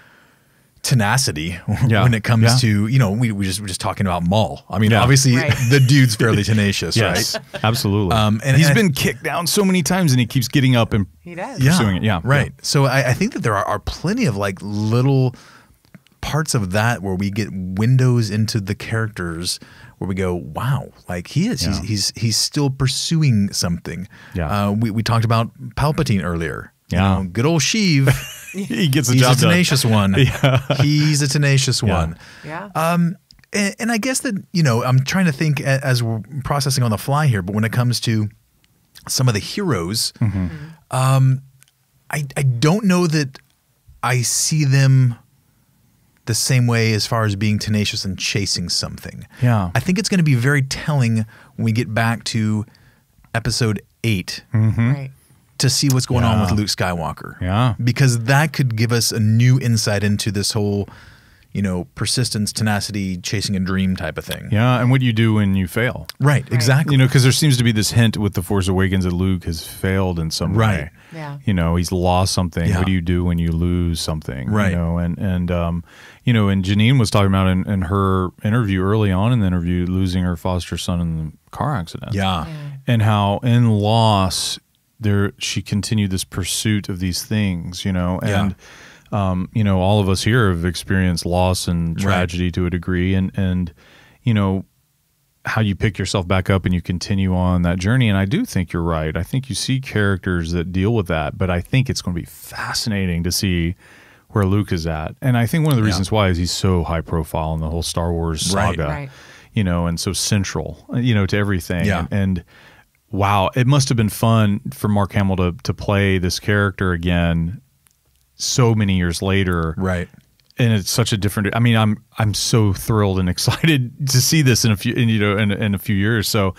tenacity when it comes to, you know, we're just talking about Maul. I mean, obviously the dude's fairly tenacious, right? Absolutely. And he's been kicked down so many times, and he keeps getting up and pursuing it. Yeah, right. So I think that there are plenty of like little parts of that where we get windows into the characters where we go, wow, like he's still pursuing something. Yeah. We talked about Palpatine earlier. Yeah. You know, good old Sheev. He gets the job done. He's a tenacious one. He's a tenacious one. Yeah. And I guess that, you know, I'm trying to think as we're processing on the fly here, but when it comes to some of the heroes, I don't know that I see them the same way as far as being tenacious and chasing something. Yeah. I think it's going to be very telling when we get back to episode 8. Right. To see what's going on with Luke Skywalker. Yeah. Because that could give us a new insight into this whole, you know, persistence, tenacity, chasing a dream type of thing. Yeah, and what you do when you fail. Right, exactly. You know, because there seems to be this hint with The Force Awakens that Luke has failed in some way. Yeah. You know, he's lost something. Yeah. What do you do when you lose something? Right. You know, and you know, and Janine was talking about in her interview early on in the interview, losing her foster son in the car accident. Yeah. And how in loss she continued this pursuit of these things, you know, and you know, all of us here have experienced loss and tragedy to a degree, and you know, how you pick yourself back up and you continue on that journey. And I do think you're right. I think you see characters that deal with that, but I think it's going to be fascinating to see where Luke is at. And I think one of the reasons why is he's so high profile in the whole Star Wars saga, you know, and so central, you know, to everything. Yeah. And wow, it must have been fun for Mark Hamill to play this character again so many years later. Right. And it's such a different, I mean, I'm so thrilled and excited to see this in a few years. So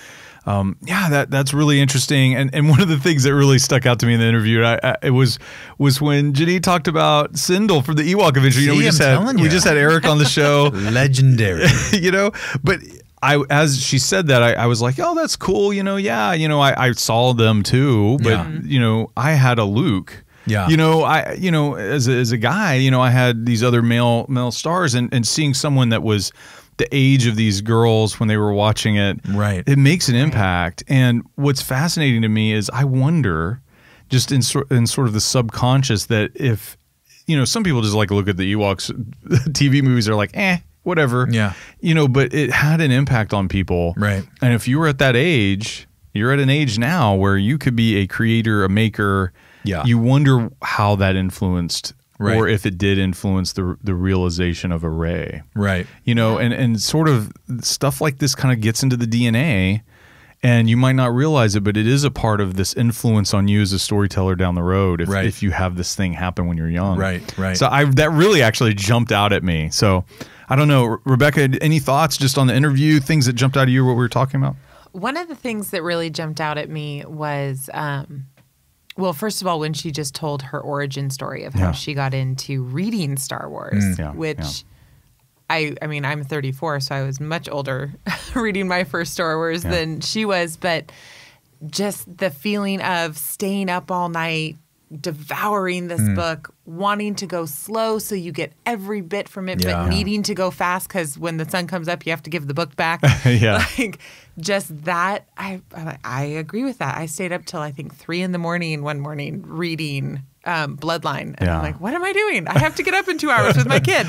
Yeah, that's really interesting. And one of the things that really stuck out to me in the interview, it was when Janine talked about Sindel from the Ewok Adventure. We just had Eric on the show, legendary. But as she said that, I was like, oh, that's cool. I saw them too, but I had a Luke. Yeah. As a guy, I had these other male stars, and seeing someone that was the age of these girls when they were watching it, right, it makes an impact. And what's fascinating to me is I wonder, just in sort of the subconscious, that if some people just like look at the Ewoks TV movies, are like, whatever, but it had an impact on people, right? And if you were at that age, you're at an age now where you could be a creator, a maker. Yeah, you wonder how that influenced. Right. Or if it did influence the realization of a Rey. Right. And sort of stuff like this kind of gets into the DNA, and you might not realize it, but it is a part of this influence on you as a storyteller down the road if you have this thing happen when you're young. Right. So that really actually jumped out at me. So I don't know, Rebekah, any thoughts just on the interview, things that jumped out at you, what we were talking about? One of the things that really jumped out at me was... well, first of all, when she just told her origin story of how she got into reading Star Wars, which I mean, I'm 34, so I was much older reading my first Star Wars than she was. But just the feeling of staying up all night, devouring this book, wanting to go slow so you get every bit from it, but needing to go fast because when the sun comes up, you have to give the book back. Like just that, I agree with that. I stayed up till I think 3 a.m. one morning reading Bloodline, and I'm like, what am I doing? I have to get up in 2 hours with my kid.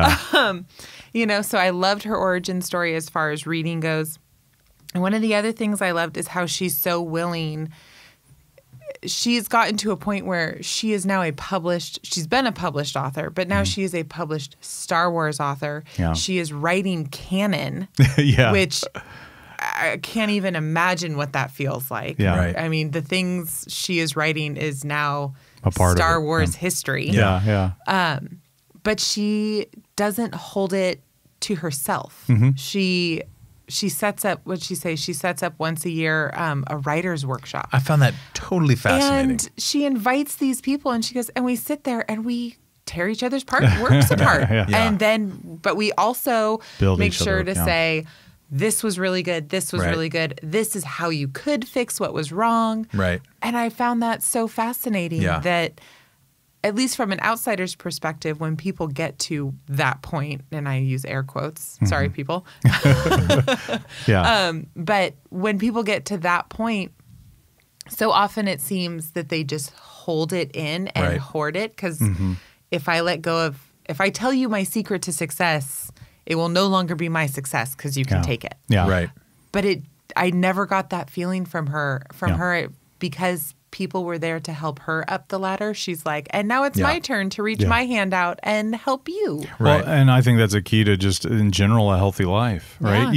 So I loved her origin story as far as reading goes. And one of the other things I loved is how she's so willing. She's gotten to a point where she is now she's been a published author, but now she is a published Star Wars author. Yeah. She is writing canon, which I can't even imagine what that feels like. Yeah. Right. I mean, the things she is writing is now a part Star of Wars history. But she doesn't hold it to herself. She sets up, what'd she say? She sets up once a year a writer's workshop. I found that totally fascinating. And she invites these people and she goes, and we sit there and we tear each other's works apart. And then, but we also make sure to say, this was really good. This was really good. This is how you could fix what was wrong. Right. And I found that so fascinating that, at least from an outsider's perspective, when people get to that point, and I use air quotes, sorry, people. But when people get to that point, so often it seems that they just hold it in and hoard it. Because if I let go of, if I tell you my secret to success, it will no longer be my success because you can take it. Right. But I never got that feeling from her because people were there to help her up the ladder. She's like, and now it's my turn to reach my hand out and help you. Well, and I think that's a key to just in general a healthy life, right?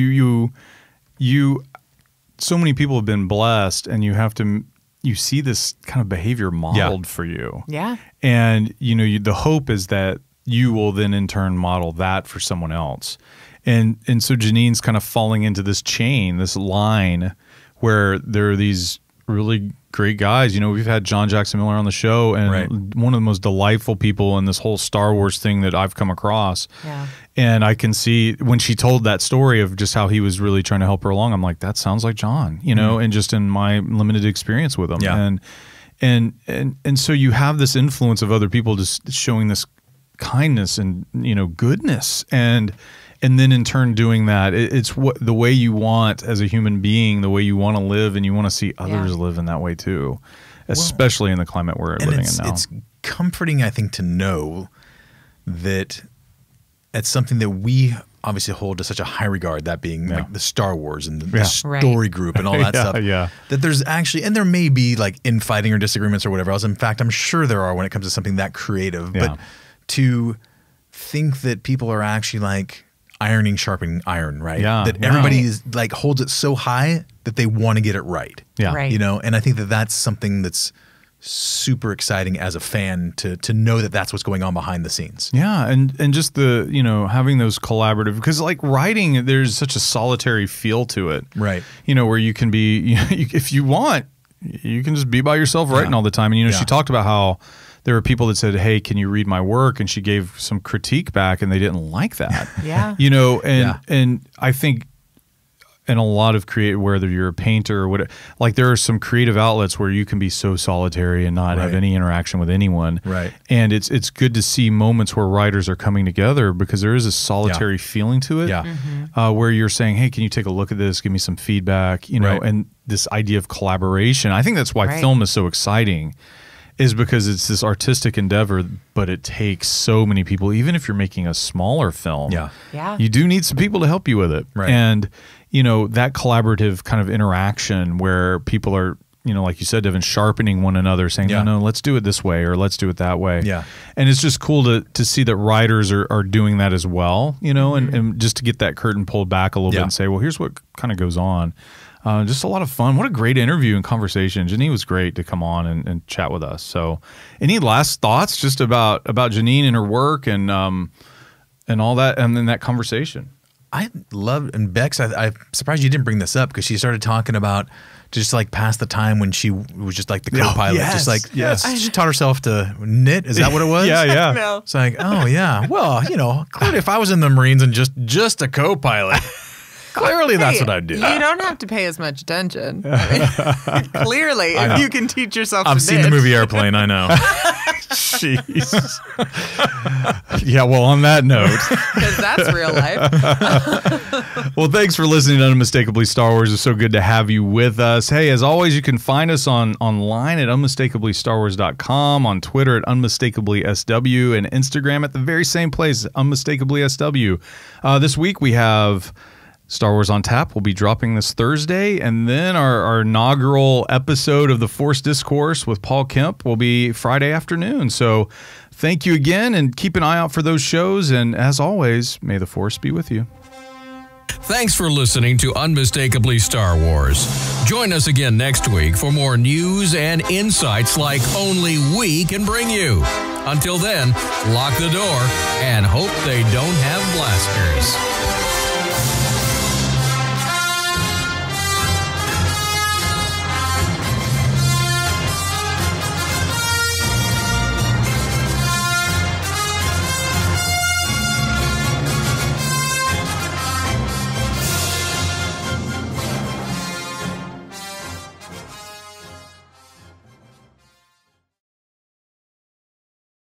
You so many people have been blessed, and you see this kind of behavior modeled for you. Yeah. And the hope is that you will then in turn model that for someone else. And so Janine's kind of falling into this chain, this line where there are these really great guys. We've had John Jackson Miller on the show, and one of the most delightful people in this whole Star Wars thing that I've come across. Yeah. And I can see when she told that story of just how he was really trying to help her along, I'm like, that sounds like John, and just in my limited experience with him. Yeah. And so you have this influence of other people just showing this kindness and, goodness. And then in turn doing that, it's the way you want as a human being, the way you want to live, and you want to see others live in that way too, especially in the climate we're living in now. It's comforting, I think, to know that it's something that we obviously hold to such a high regard, that being like the Star Wars and the story group and all that stuff. That there's actually, and there may be like infighting or disagreements or whatever else. In fact, I'm sure there are when it comes to something that creative. But to think that people are actually like sharpening iron, right? That everybody is like holds it so high that they want to get it right. Right. And I think that that's something that's super exciting as a fan to know that that's what's going on behind the scenes. Yeah, and just the, you know, having those collaborative, because like writing, there's such a solitary feel to it. Right. You know, where you can be, you know, if you want, you can just be by yourself writing all the time. And, you know, she talked about how there were people that said, hey, can you read my work? And she gave some critique back and they didn't like that. Yeah. You know, and I think in a lot of creative, whether you're a painter or whatever, like there are some creative outlets where you can be so solitary and not have any interaction with anyone. Right. And it's good to see moments where writers are coming together because there is a solitary feeling to it. Yeah. Where you're saying, hey, can you take a look at this? Give me some feedback, you know, and this idea of collaboration. I think that's why film is so exciting, is because it's this artistic endeavor, but it takes so many people. Even if you're making a smaller film, you do need some people to help you with it. Right. And, you know, that collaborative kind of interaction where people are, you know, like you said, Devin, sharpening one another, saying, no, let's do it this way or let's do it that way. Yeah. And it's just cool to see that writers are doing that as well, you know, and just to get that curtain pulled back a little bit and say, well, here's what kind of goes on. Just a lot of fun. What a great interview and conversation. Janine was great to come on and chat with us. So any last thoughts just about Janine and her work and all that, and then that conversation? I love, and Bex, I'm surprised you didn't bring this up because she started talking about just like past the time when she was just like the co-pilot. Just like, she taught herself to knit. Is that what it was? Yeah. No. It's like, oh yeah. Well, you know, clearly if I was in the Marines and just a co-pilot, clearly that's what I'd do. You don't have to pay as much attention. Clearly, if you can teach yourself I've to seen knit. the movie Airplane, I know. Jeez. Yeah, well, on that note. Because that's real life. Well, thanks for listening to Unmistakably Star Wars. It's so good to have you with us. Hey, as always, you can find us online at unmistakably.starwars.com, on Twitter at unmistakably.sw, and Instagram at the very same place, unmistakably.sw. This week we have Star Wars on Tap will be dropping this Thursday, and then our inaugural episode of the Force Discourse with Paul Kemp will be Friday afternoon. So thank you again, and keep an eye out for those shows, and as always, may the Force be with you. Thanks for listening to Unmistakably Star Wars. Join us again next week for more news and insights like only we can bring you. Until then, lock the door and hope they don't have blasters.